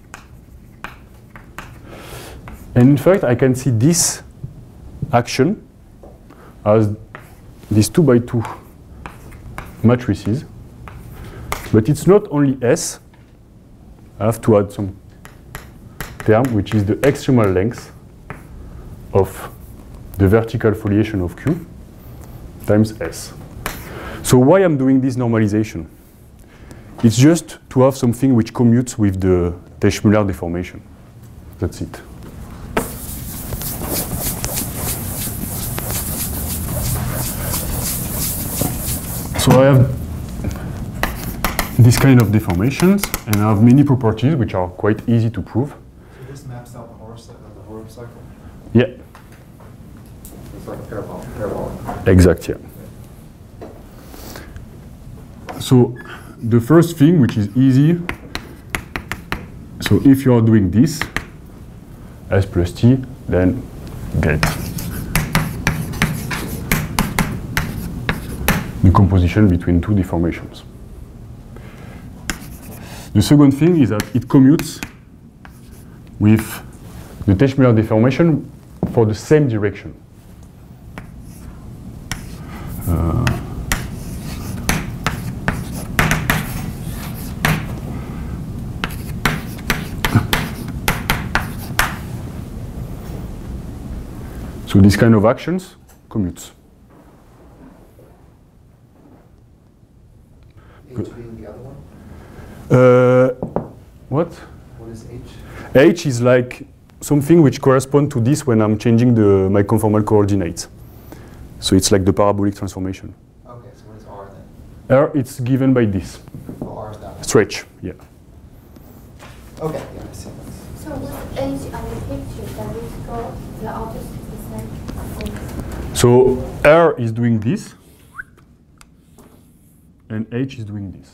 And in fact, I can see this action as these two by two matrices. But it's not only S. I have to add some term, which is the extremal length of the vertical foliation of Q times S. So why I'm doing this normalization? It's just to have something which commutes with the Teichmüller deformation. That's it. So I have this kind of deformations, and I have many properties which are quite easy to prove. So this maps out the horocycle, the horocycle? Yeah. It's like a parabol parabolic. Exact, yeah. So the first thing, which is easy, so if you are doing this, S plus T, then get the composition between two deformations. The second thing is that it commutes with the Teichmüller deformation for the same direction. Uh, so this kind of actions commutes. H being the other one? Uh, what? What is H? H is like something which corresponds to this when I'm changing the, my conformal coordinates. So it's like the parabolic transformation. Okay, so what is R then? R, it's given by this. Oh, R is that one. Stretch, yeah. Okay, yeah, I see. So with H on the picture, does it go the opposite side? So R is doing this, and H is doing this.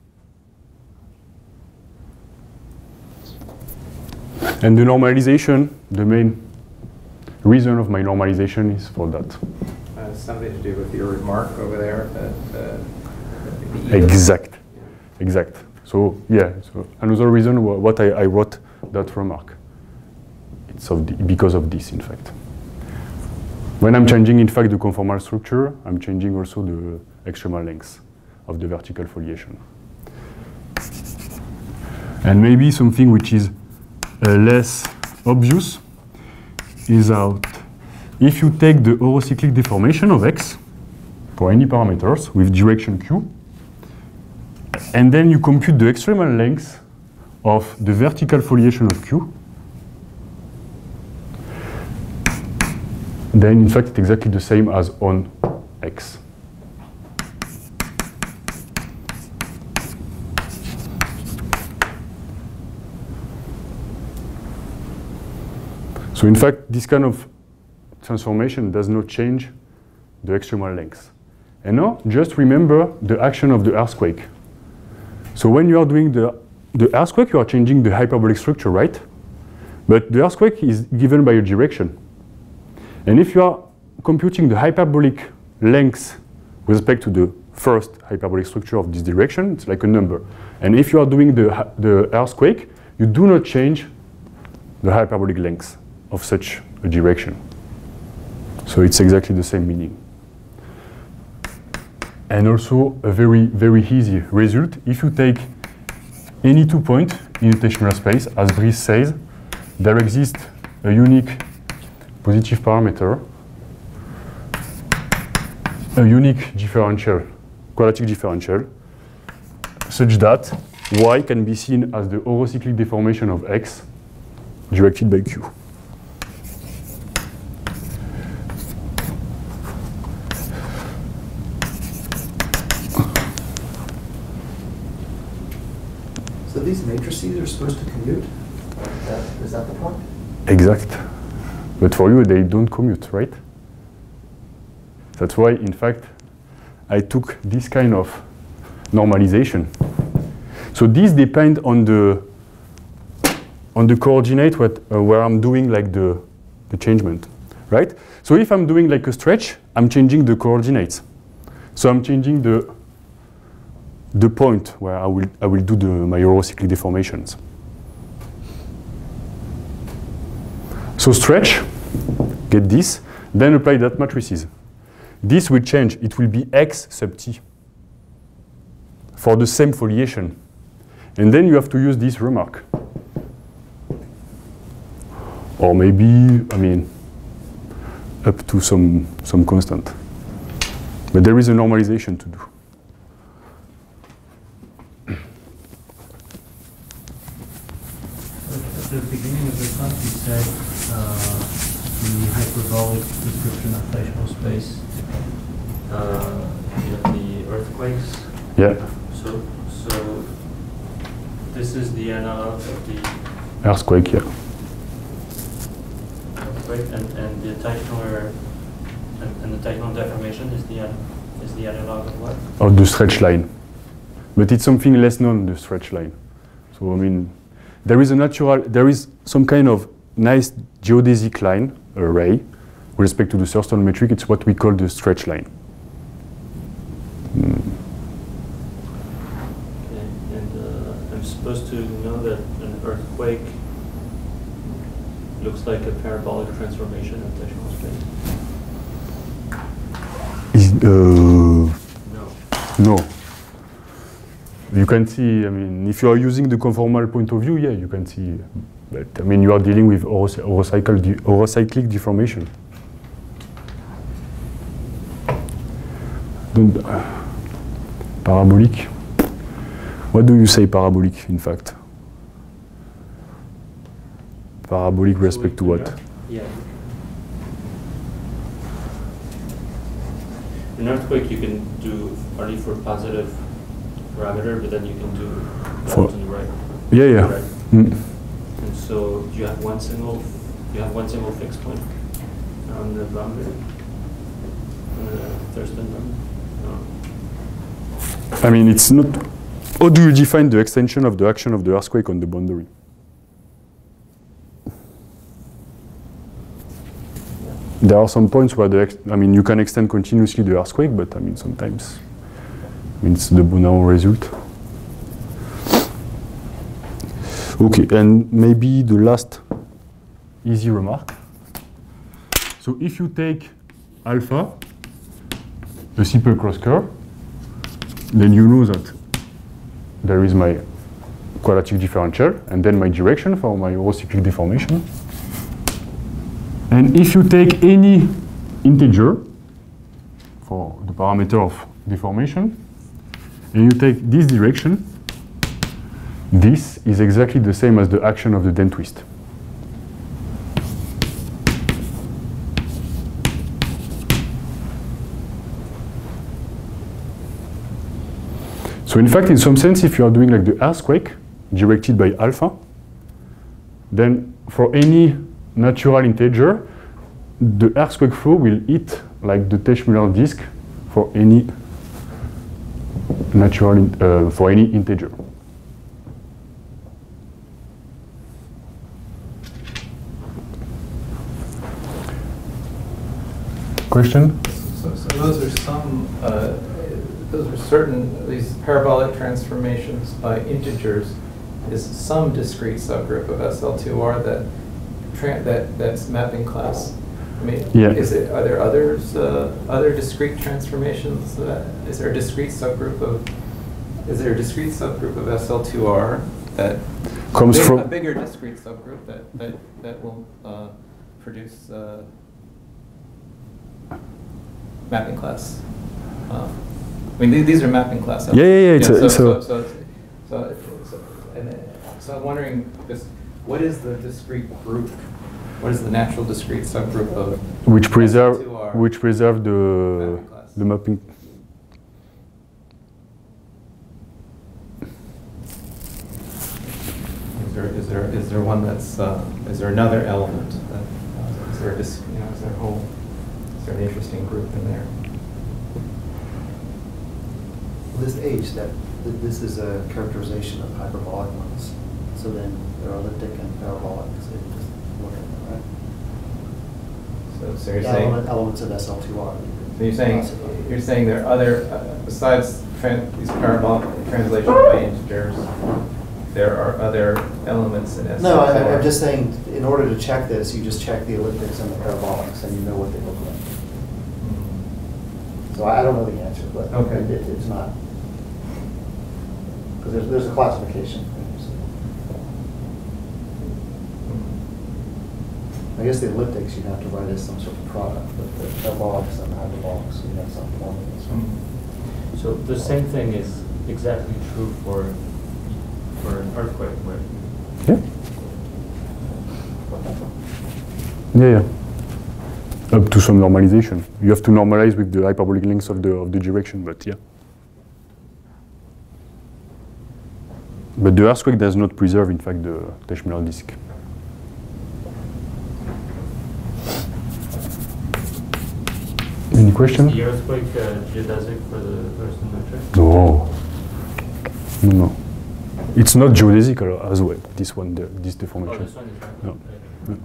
And the normalization, the main reason of my normalization is for that. Uh, something to do with your remark over there. That, uh, that the Exact, yeah. Exact. So yeah, so another reason wh what I, I wrote that remark. It's of the, because of this, in fact. When I'm changing, in fact, the conformal structure, I'm changing also the extremal length of the vertical foliation. And maybe something which is uh, less obvious is that if you take the horocyclic deformation of X for any parameters with direction Q, and then you compute the extremal length of the vertical foliation of Q, then in fact it's exactly the same as on X. So in fact, this kind of transformation does not change the extremal length. And now, just remember the action of the earthquake. So when you are doing the, the earthquake, you are changing the hyperbolic structure, right? But the earthquake is given by a direction. And if you are computing the hyperbolic length with respect to the first hyperbolic structure of this direction, it's like a number. And if you are doing the, the earthquake, you do not change the hyperbolic length of such a direction. So it's exactly the same meaning. And also a very, very easy result. If you take any two points in a Teichmüller space, as Brice says, there exists a unique positive parameter, a unique differential, quadratic differential, such that Y can be seen as the horocyclic deformation of X directed by Q. So these matrices are supposed to commute? Is that, is that the point? Exact. But for you, they don't commute, right? That's why, in fact, I took this kind of normalization. So these depend on the on the coordinate what, uh, where I'm doing like the, the changement, right? So if I'm doing like a stretch, I'm changing the coordinates. So I'm changing the the point where I will I will do the my horocyclic deformations. So stretch, get this, then apply that matrices. This will change. It will be X sub T for the same foliation. And then you have to use this remark. Or maybe, I mean, up to some, some constant. But there is a normalization to do. At the beginning of the class, you said uh, the hyperbolic description of Teichmüller space, uh, you know, the earthquakes. Yeah. So, so this is the analog of the Earthquake, yeah. earthquake, and, and the Teichmüller and, and the Teichmüller deformation is the an- is the analog of what? Of the stretch line. But it's something less known, the stretch line. So, I mean, there is a natural, there is some kind of nice geodesic line, array, with respect to the Thurston metric. It's what we call the stretch line. Mm. Okay, and uh, I'm supposed to know that an earthquake looks like a parabolic transformation of Teichmüller space. Is, uh, No. no. You can see, I mean, if you are using the conformal point of view, yeah, you can see. But, I mean, you are dealing with horocyclic, de horocyclic deformation. Don't, uh, parabolic? What do you say parabolic, in fact? Parabolic respect to what? Yeah. An earthquake you can do only for positive parameter, but then you can do For- to the right. Yeah, yeah. Right. Mm. And so you have one single, you have one single fixed point on the boundary, on the Thurston boundary. No. I mean, it's not. How do you define the extension of the action of the earthquake on the boundary? There are some points where the, ex I mean, you can extend continuously the earthquake, but I mean, sometimes I mean, it's the Bonneau result. Okay, and maybe the last easy remark. So if you take alpha, a simple cross curve, then you know that there is my quadratic differential, and then my direction for my horocyclic deformation. And if you take any integer for the parameter of deformation, and you take this direction, this is exactly the same as the action of the dent twist. So in fact, in some sense, if you are doing like the earthquake directed by alpha, then for any natural integer, the earthquake flow will hit like the Teichmüller disk for any natural in, uh, for any integer. Question? So, so those are some, uh, those are certain, these parabolic transformations by integers is some discrete subgroup of S L two R that tra that that's mapping class. I mean, yeah. is it, are there others, uh, other discrete transformations? That, is there a discrete subgroup of, is there a discrete subgroup of S L two R that comes big, from a bigger discrete subgroup that that that will uh, produce uh, mapping class? Uh, I mean, these, these are mapping class. Yeah, yeah, yeah. It's yeah, a, so, it's so, a so, so, so, and, uh, so I'm wondering, this, what is the discrete group? What is the natural discrete subgroup of which preserve S L two R which preserve the mapping class? the mapping. Is there is there is there one that's uh, is there another element? That, uh, is there a dis, you know is there a whole is there an interesting group in there? Well, this H, that, that this is a characterization of hyperbolic ones. So then they're elliptic and parabolic. So you just look at them, right? So, so you're The saying element, elements of S L two R. So you're saying you're saying there are other uh, besides tran these parabolic translations by integers, there are other elements in S. No, I, I'm just saying, in order to check this, you just check the elliptics and the parabolics, and you know what they look like. So I don't know the answer, but okay. it, it's not. Because there's, there's a classification. I guess the elliptics you have to write as some sort of product, but the parabolics and the hyperbolics, you have some formulas. Mm-hmm. So the same thing is exactly true for for an earthquake, right? Yeah. Yeah, yeah. Up to some normalization. You have to normalize with the hyperbolic length of the of the direction, but yeah. But the earthquake does not preserve, in fact, the Teichmüller disk. Any question? Is the earthquake uh, geodesic for the Earth metric? No. No, no. It's not geodesic as well, this one, the, this deformation. Oh, this one is right. No. Okay.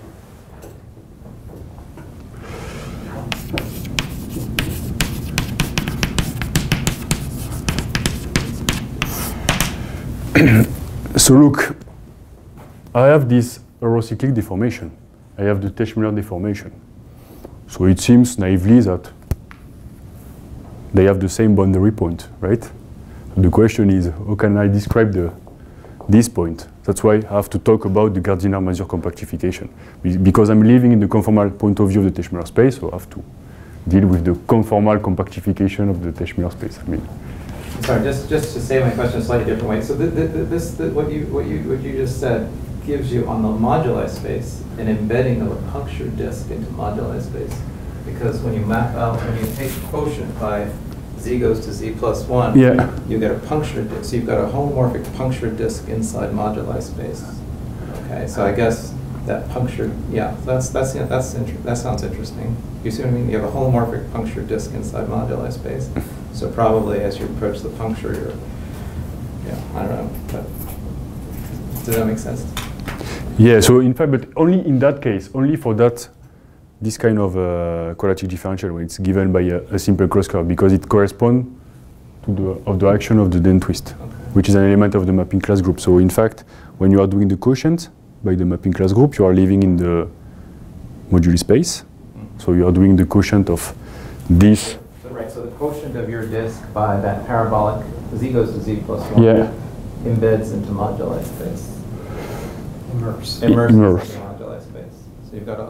No. So look, I have this horocyclic deformation. I have the Teichmüller deformation. So it seems naively that they have the same boundary point, right? The question is, how can I describe the, this point? That's why I have to talk about the Gardiner-Masur compactification. Because I'm living in the conformal point of view of the Teichmüller space, so I have to deal with the conformal compactification of the Teichmüller space. I mean, sorry, just just to say my question a slightly different way. So the, the, the, this the, what you what you what you just said gives you on the moduli space an embedding of a punctured disk into moduli space, because when you map out when you take quotient by z goes to z plus one, yeah. you get a punctured disk. So you've got a homomorphic punctured disk inside moduli space. Okay, so I guess that punctured, yeah, that's that's yeah, that's inter that sounds interesting. You see what I mean? You have a homomorphic punctured disk inside moduli space. So probably as you approach the puncture, you're, yeah, I don't know, but does that make sense? Yeah, so in fact, but only in that case, only for that, this kind of uh, quadratic differential when it's given by a, a simple cross curve, because it corresponds to the of the action of the den twist, okay, which is an element of the mapping class group. So in fact, when you are doing the quotient by the mapping class group, you are living in the moduli space. Mm-hmm. So you are doing the quotient of this. So, right, so the quotient of your disk by that parabolic z goes to z plus one, yeah, embeds into moduli space. Immerse. Immerse Immerse. into moduli space. So you've got a,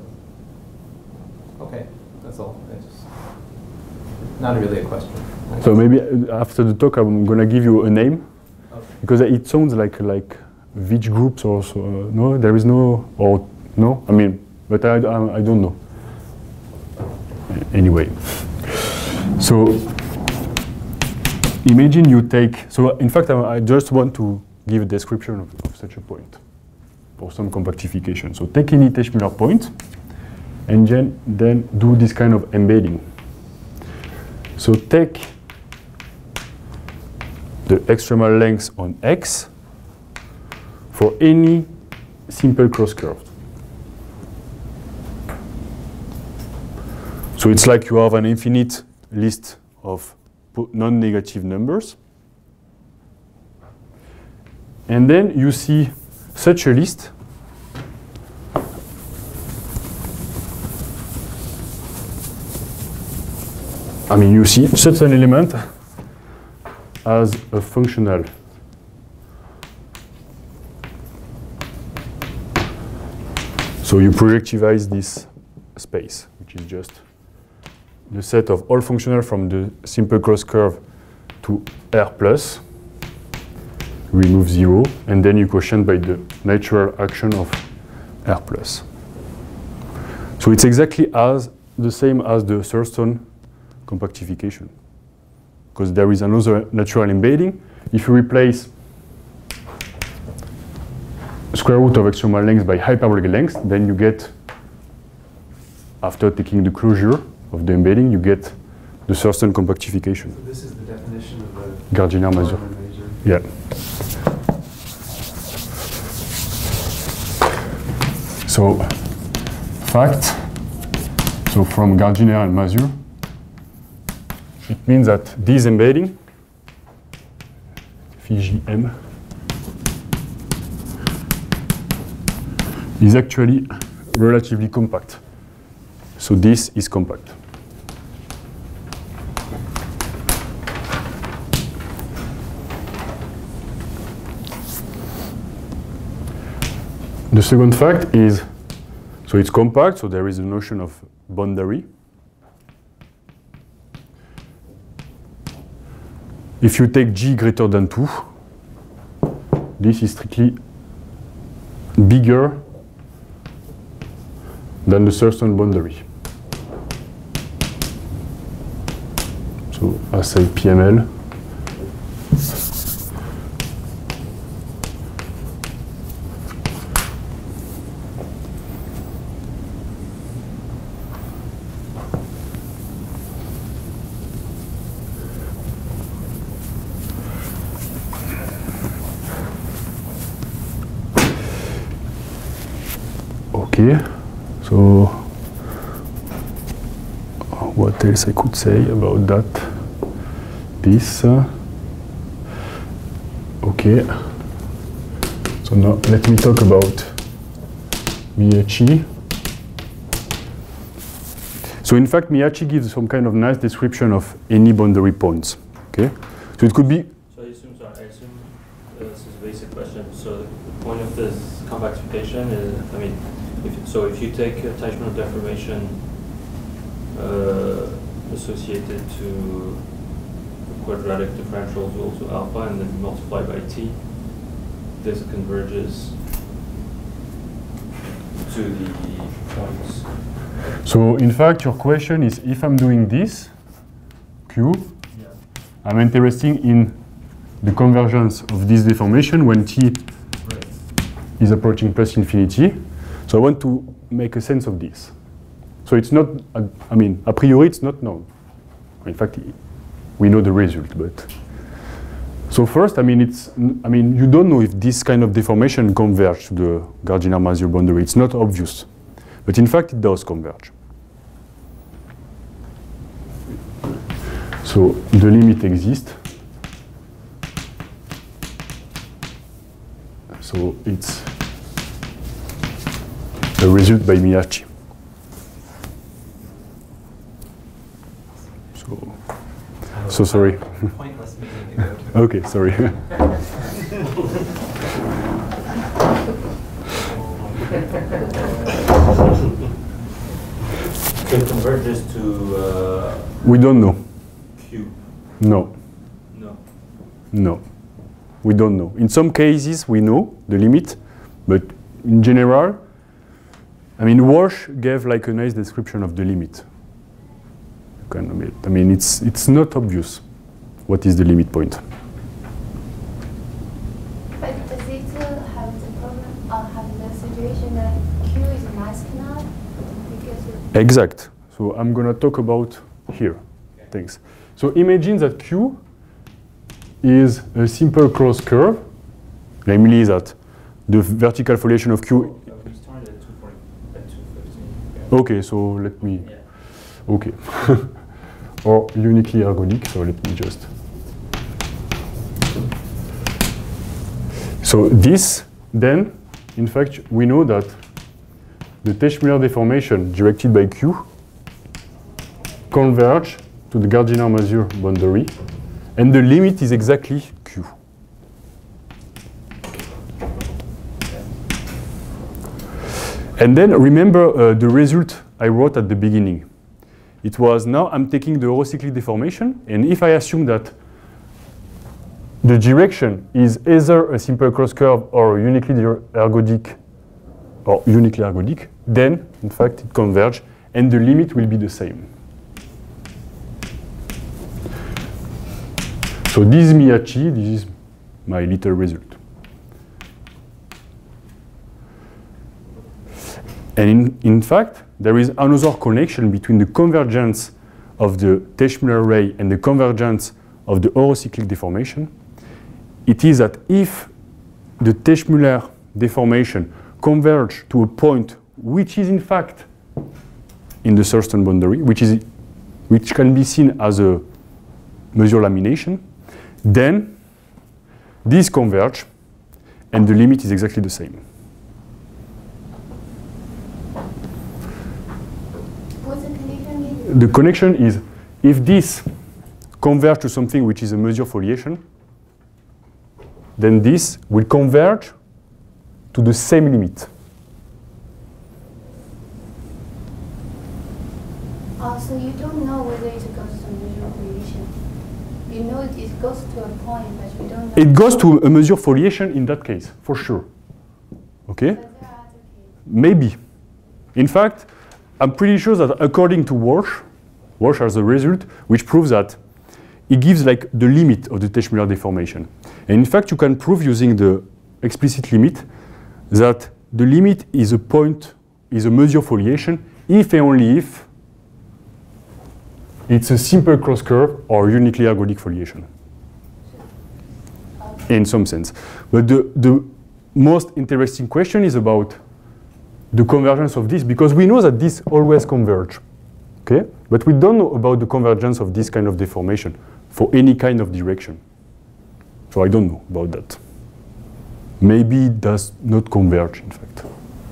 okay, that's all. It's just not really a question. So maybe after the talk, I'm gonna give you a name, okay, because it sounds like like which groups or so. Uh, no, there is no, or no. I mean, but I I, I don't know. Anyway, so imagine you take. So in fact, I, I just want to give a description of, of such a point for some compactification. So take any Teichmüller point, and then then do this kind of embedding. So take the extremal length on X for any simple cross curve. So it's like you have an infinite list of non-negative numbers. And then you see such a list I mean, you see such an element as a functional. So you projectivize this space, which is just the set of all functional from the simple cross curve to R plus, remove zero, and then you quotient by the natural action of R plus. So it's exactly as the same as the Thurston compactification, because there is another natural embedding. If you replace square root of extremal length by hyperbolic length, then you get, after taking the closure of the embedding, you get the Thurston compactification. So this is the definition of the Gardiner-Masur. Yeah. So, fact, so from Gardiner and Masur, it means that this embedding, phi G M, is actually relatively compact. So this is compact. The second fact is, so it's compact, so there is a notion of boundary. If you take G greater than two, this is strictly bigger than the Thurston boundary. So I say P M L. Okay, so what else I could say about that? This. Uh, okay, so now let me talk about Miyachi. So in fact, Miyachi gives some kind of nice description of any boundary points. Okay, so it could be. So I assume, sorry, I assume uh, this is a basic question. So the point of this compactification is, I mean. If, so if you take a Teichmüller deformation uh, associated to the quadratic differentials also alpha and then multiply by t, this converges to the points. So in fact your question is, if I'm doing this, Q, yeah. I'm interested in the convergence of this deformation when t right. is approaching plus infinity. So I want to make a sense of this. So it's not, I mean, a priori it's not known. In fact, we know the result, but. So first, I mean, it's, I mean, you don't know if this kind of deformation converges to the Gardiner-Masur boundary. It's not obvious. But in fact, it does converge. So the limit exists. So it's a result by Miyachi. So, so sorry. Pointless meeting to go to. Okay, sorry. So it converges to uh, We don't know. Q. No. No. No. We don't know. In some cases, we know the limit, but in general, I mean, Walsh gave like a nice description of the limit. You can, I mean, it's it's not obvious what is the limit point. But does it uh, have the problem or have the situation that Q is a nice canal? Because it Exact. So I'm gonna talk about here things. So imagine that Q is a simple closed curve, namely that the vertical foliation of Q. We started at two forty, at two fifteen. Okay, so let me. Yeah. Okay. Or uniquely ergodic, so let me just. So this, then, in fact, we know that the Teichmüller deformation directed by Q converge to the Gardiner-Masur boundary, and the limit is exactly Q. And then remember uh, the result I wrote at the beginning. It was, now I'm taking the horocyclic deformation, and if I assume that the direction is either a simple closed curve or uniquely ergodic, or uniquely ergodic, then, in fact, it converges, and the limit will be the same. So this is Miyachi, this is my little result. And in, in fact, there is another connection between the convergence of the Teichmüller ray and the convergence of the horocyclic deformation. It is that if the Teichmüller deformation converges to a point which is in fact in the Thurston boundary, which is which can be seen as a measure lamination, then these converge, and the limit is exactly the same. What's the condition? The connection is if this converge to something which is a measure foliation, then this will converge to the same limit. Uh, so you don't know whether it goes to measure foliation. You know it goes to a point, but you don't know. It goes to a measure foliation in that case, for sure. Okay? But there are other cases. Maybe. In fact, I'm pretty sure that according to Walsh, Walsh has a result which proves that it gives like the limit of the Teichmüller deformation. And in fact, you can prove using the explicit limit that the limit is a point, is a measure foliation if and only if it's a simple cross curve or uniquely ergodic foliation. Okay. In some sense. But the, the most interesting question is about the convergence of this, because we know that these always converge. Okay? But we don't know about the convergence of this kind of deformation for any kind of direction. So I don't know about that. Maybe it does not converge, in fact.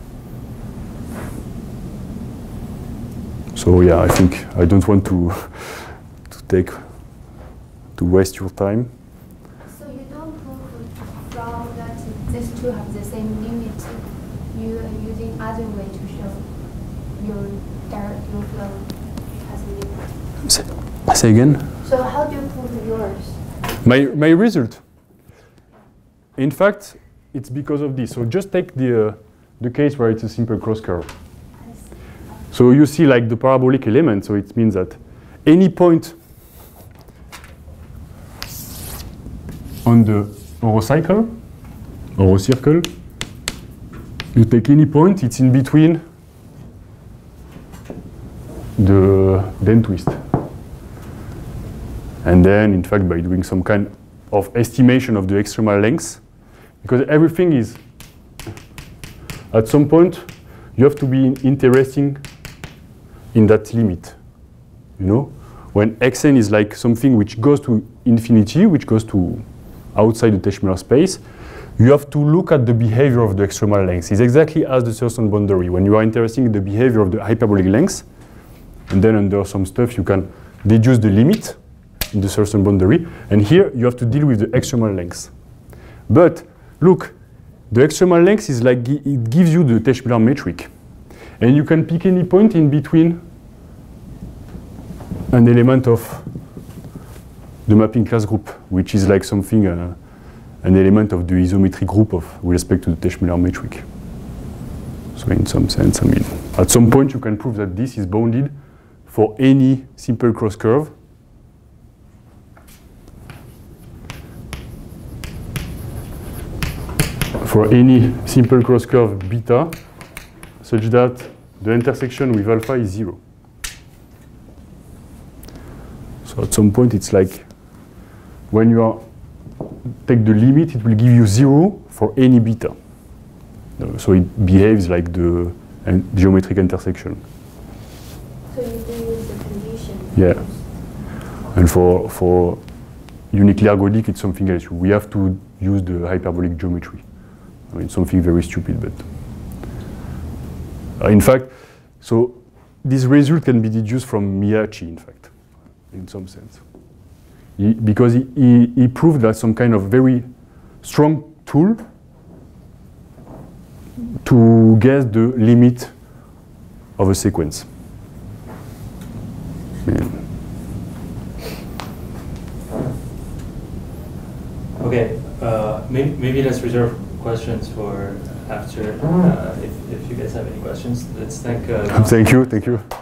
So yeah, I think I don't want to to take to waste your time. So you don't prove from that these two have the same limit. You are using other way to show your direct your flow has a limit. Say, say again. So how do you prove yours? My my result. In fact, it's because of this. So just take the uh, the case where it's a simple cross curve. So you see like the parabolic element, so it means that any point on the horocycle, horocircle, you take any point, it's in between the then twist. And then, in fact, by doing some kind of estimation of the extremal length, because everything is, at some point, you have to be interesting in that limit, you know? When xn is like something which goes to infinity, which goes to outside the Teichmüller space, you have to look at the behavior of the extremal length. It's exactly as the Thurston boundary. When you are interested in the behavior of the hyperbolic length, and then under some stuff you can deduce the limit in the Thurston boundary, and here you have to deal with the extremal length. But look, the extremal length is like, it gives you the Teichmüller metric. And you can pick any point in between an element of the mapping class group, which is like something, uh, an element of the isometry group of with respect to the Teichmüller metric. So in some sense, I mean, at some point you can prove that this is bounded for any simple cross curve for any simple cross curve beta, such that the intersection with alpha is zero. So at some point it's like when you are take the limit, it will give you zero for any beta. Uh, so it behaves like the uh, geometric intersection. So you do use the condition. Yeah. And for for uniquely ergodic, it's something else. We have to use the hyperbolic geometry. I mean, something very stupid, but uh, in fact, so this result can be deduced from Miyachi, in fact, in some sense, he, because he, he, he proved that some kind of very strong tool to guess the limit of a sequence. Yeah. Okay, uh, maybe, maybe let's reserve questions for after, uh, if, if you guys have any questions. Let's thank uh, Thank you, thank you.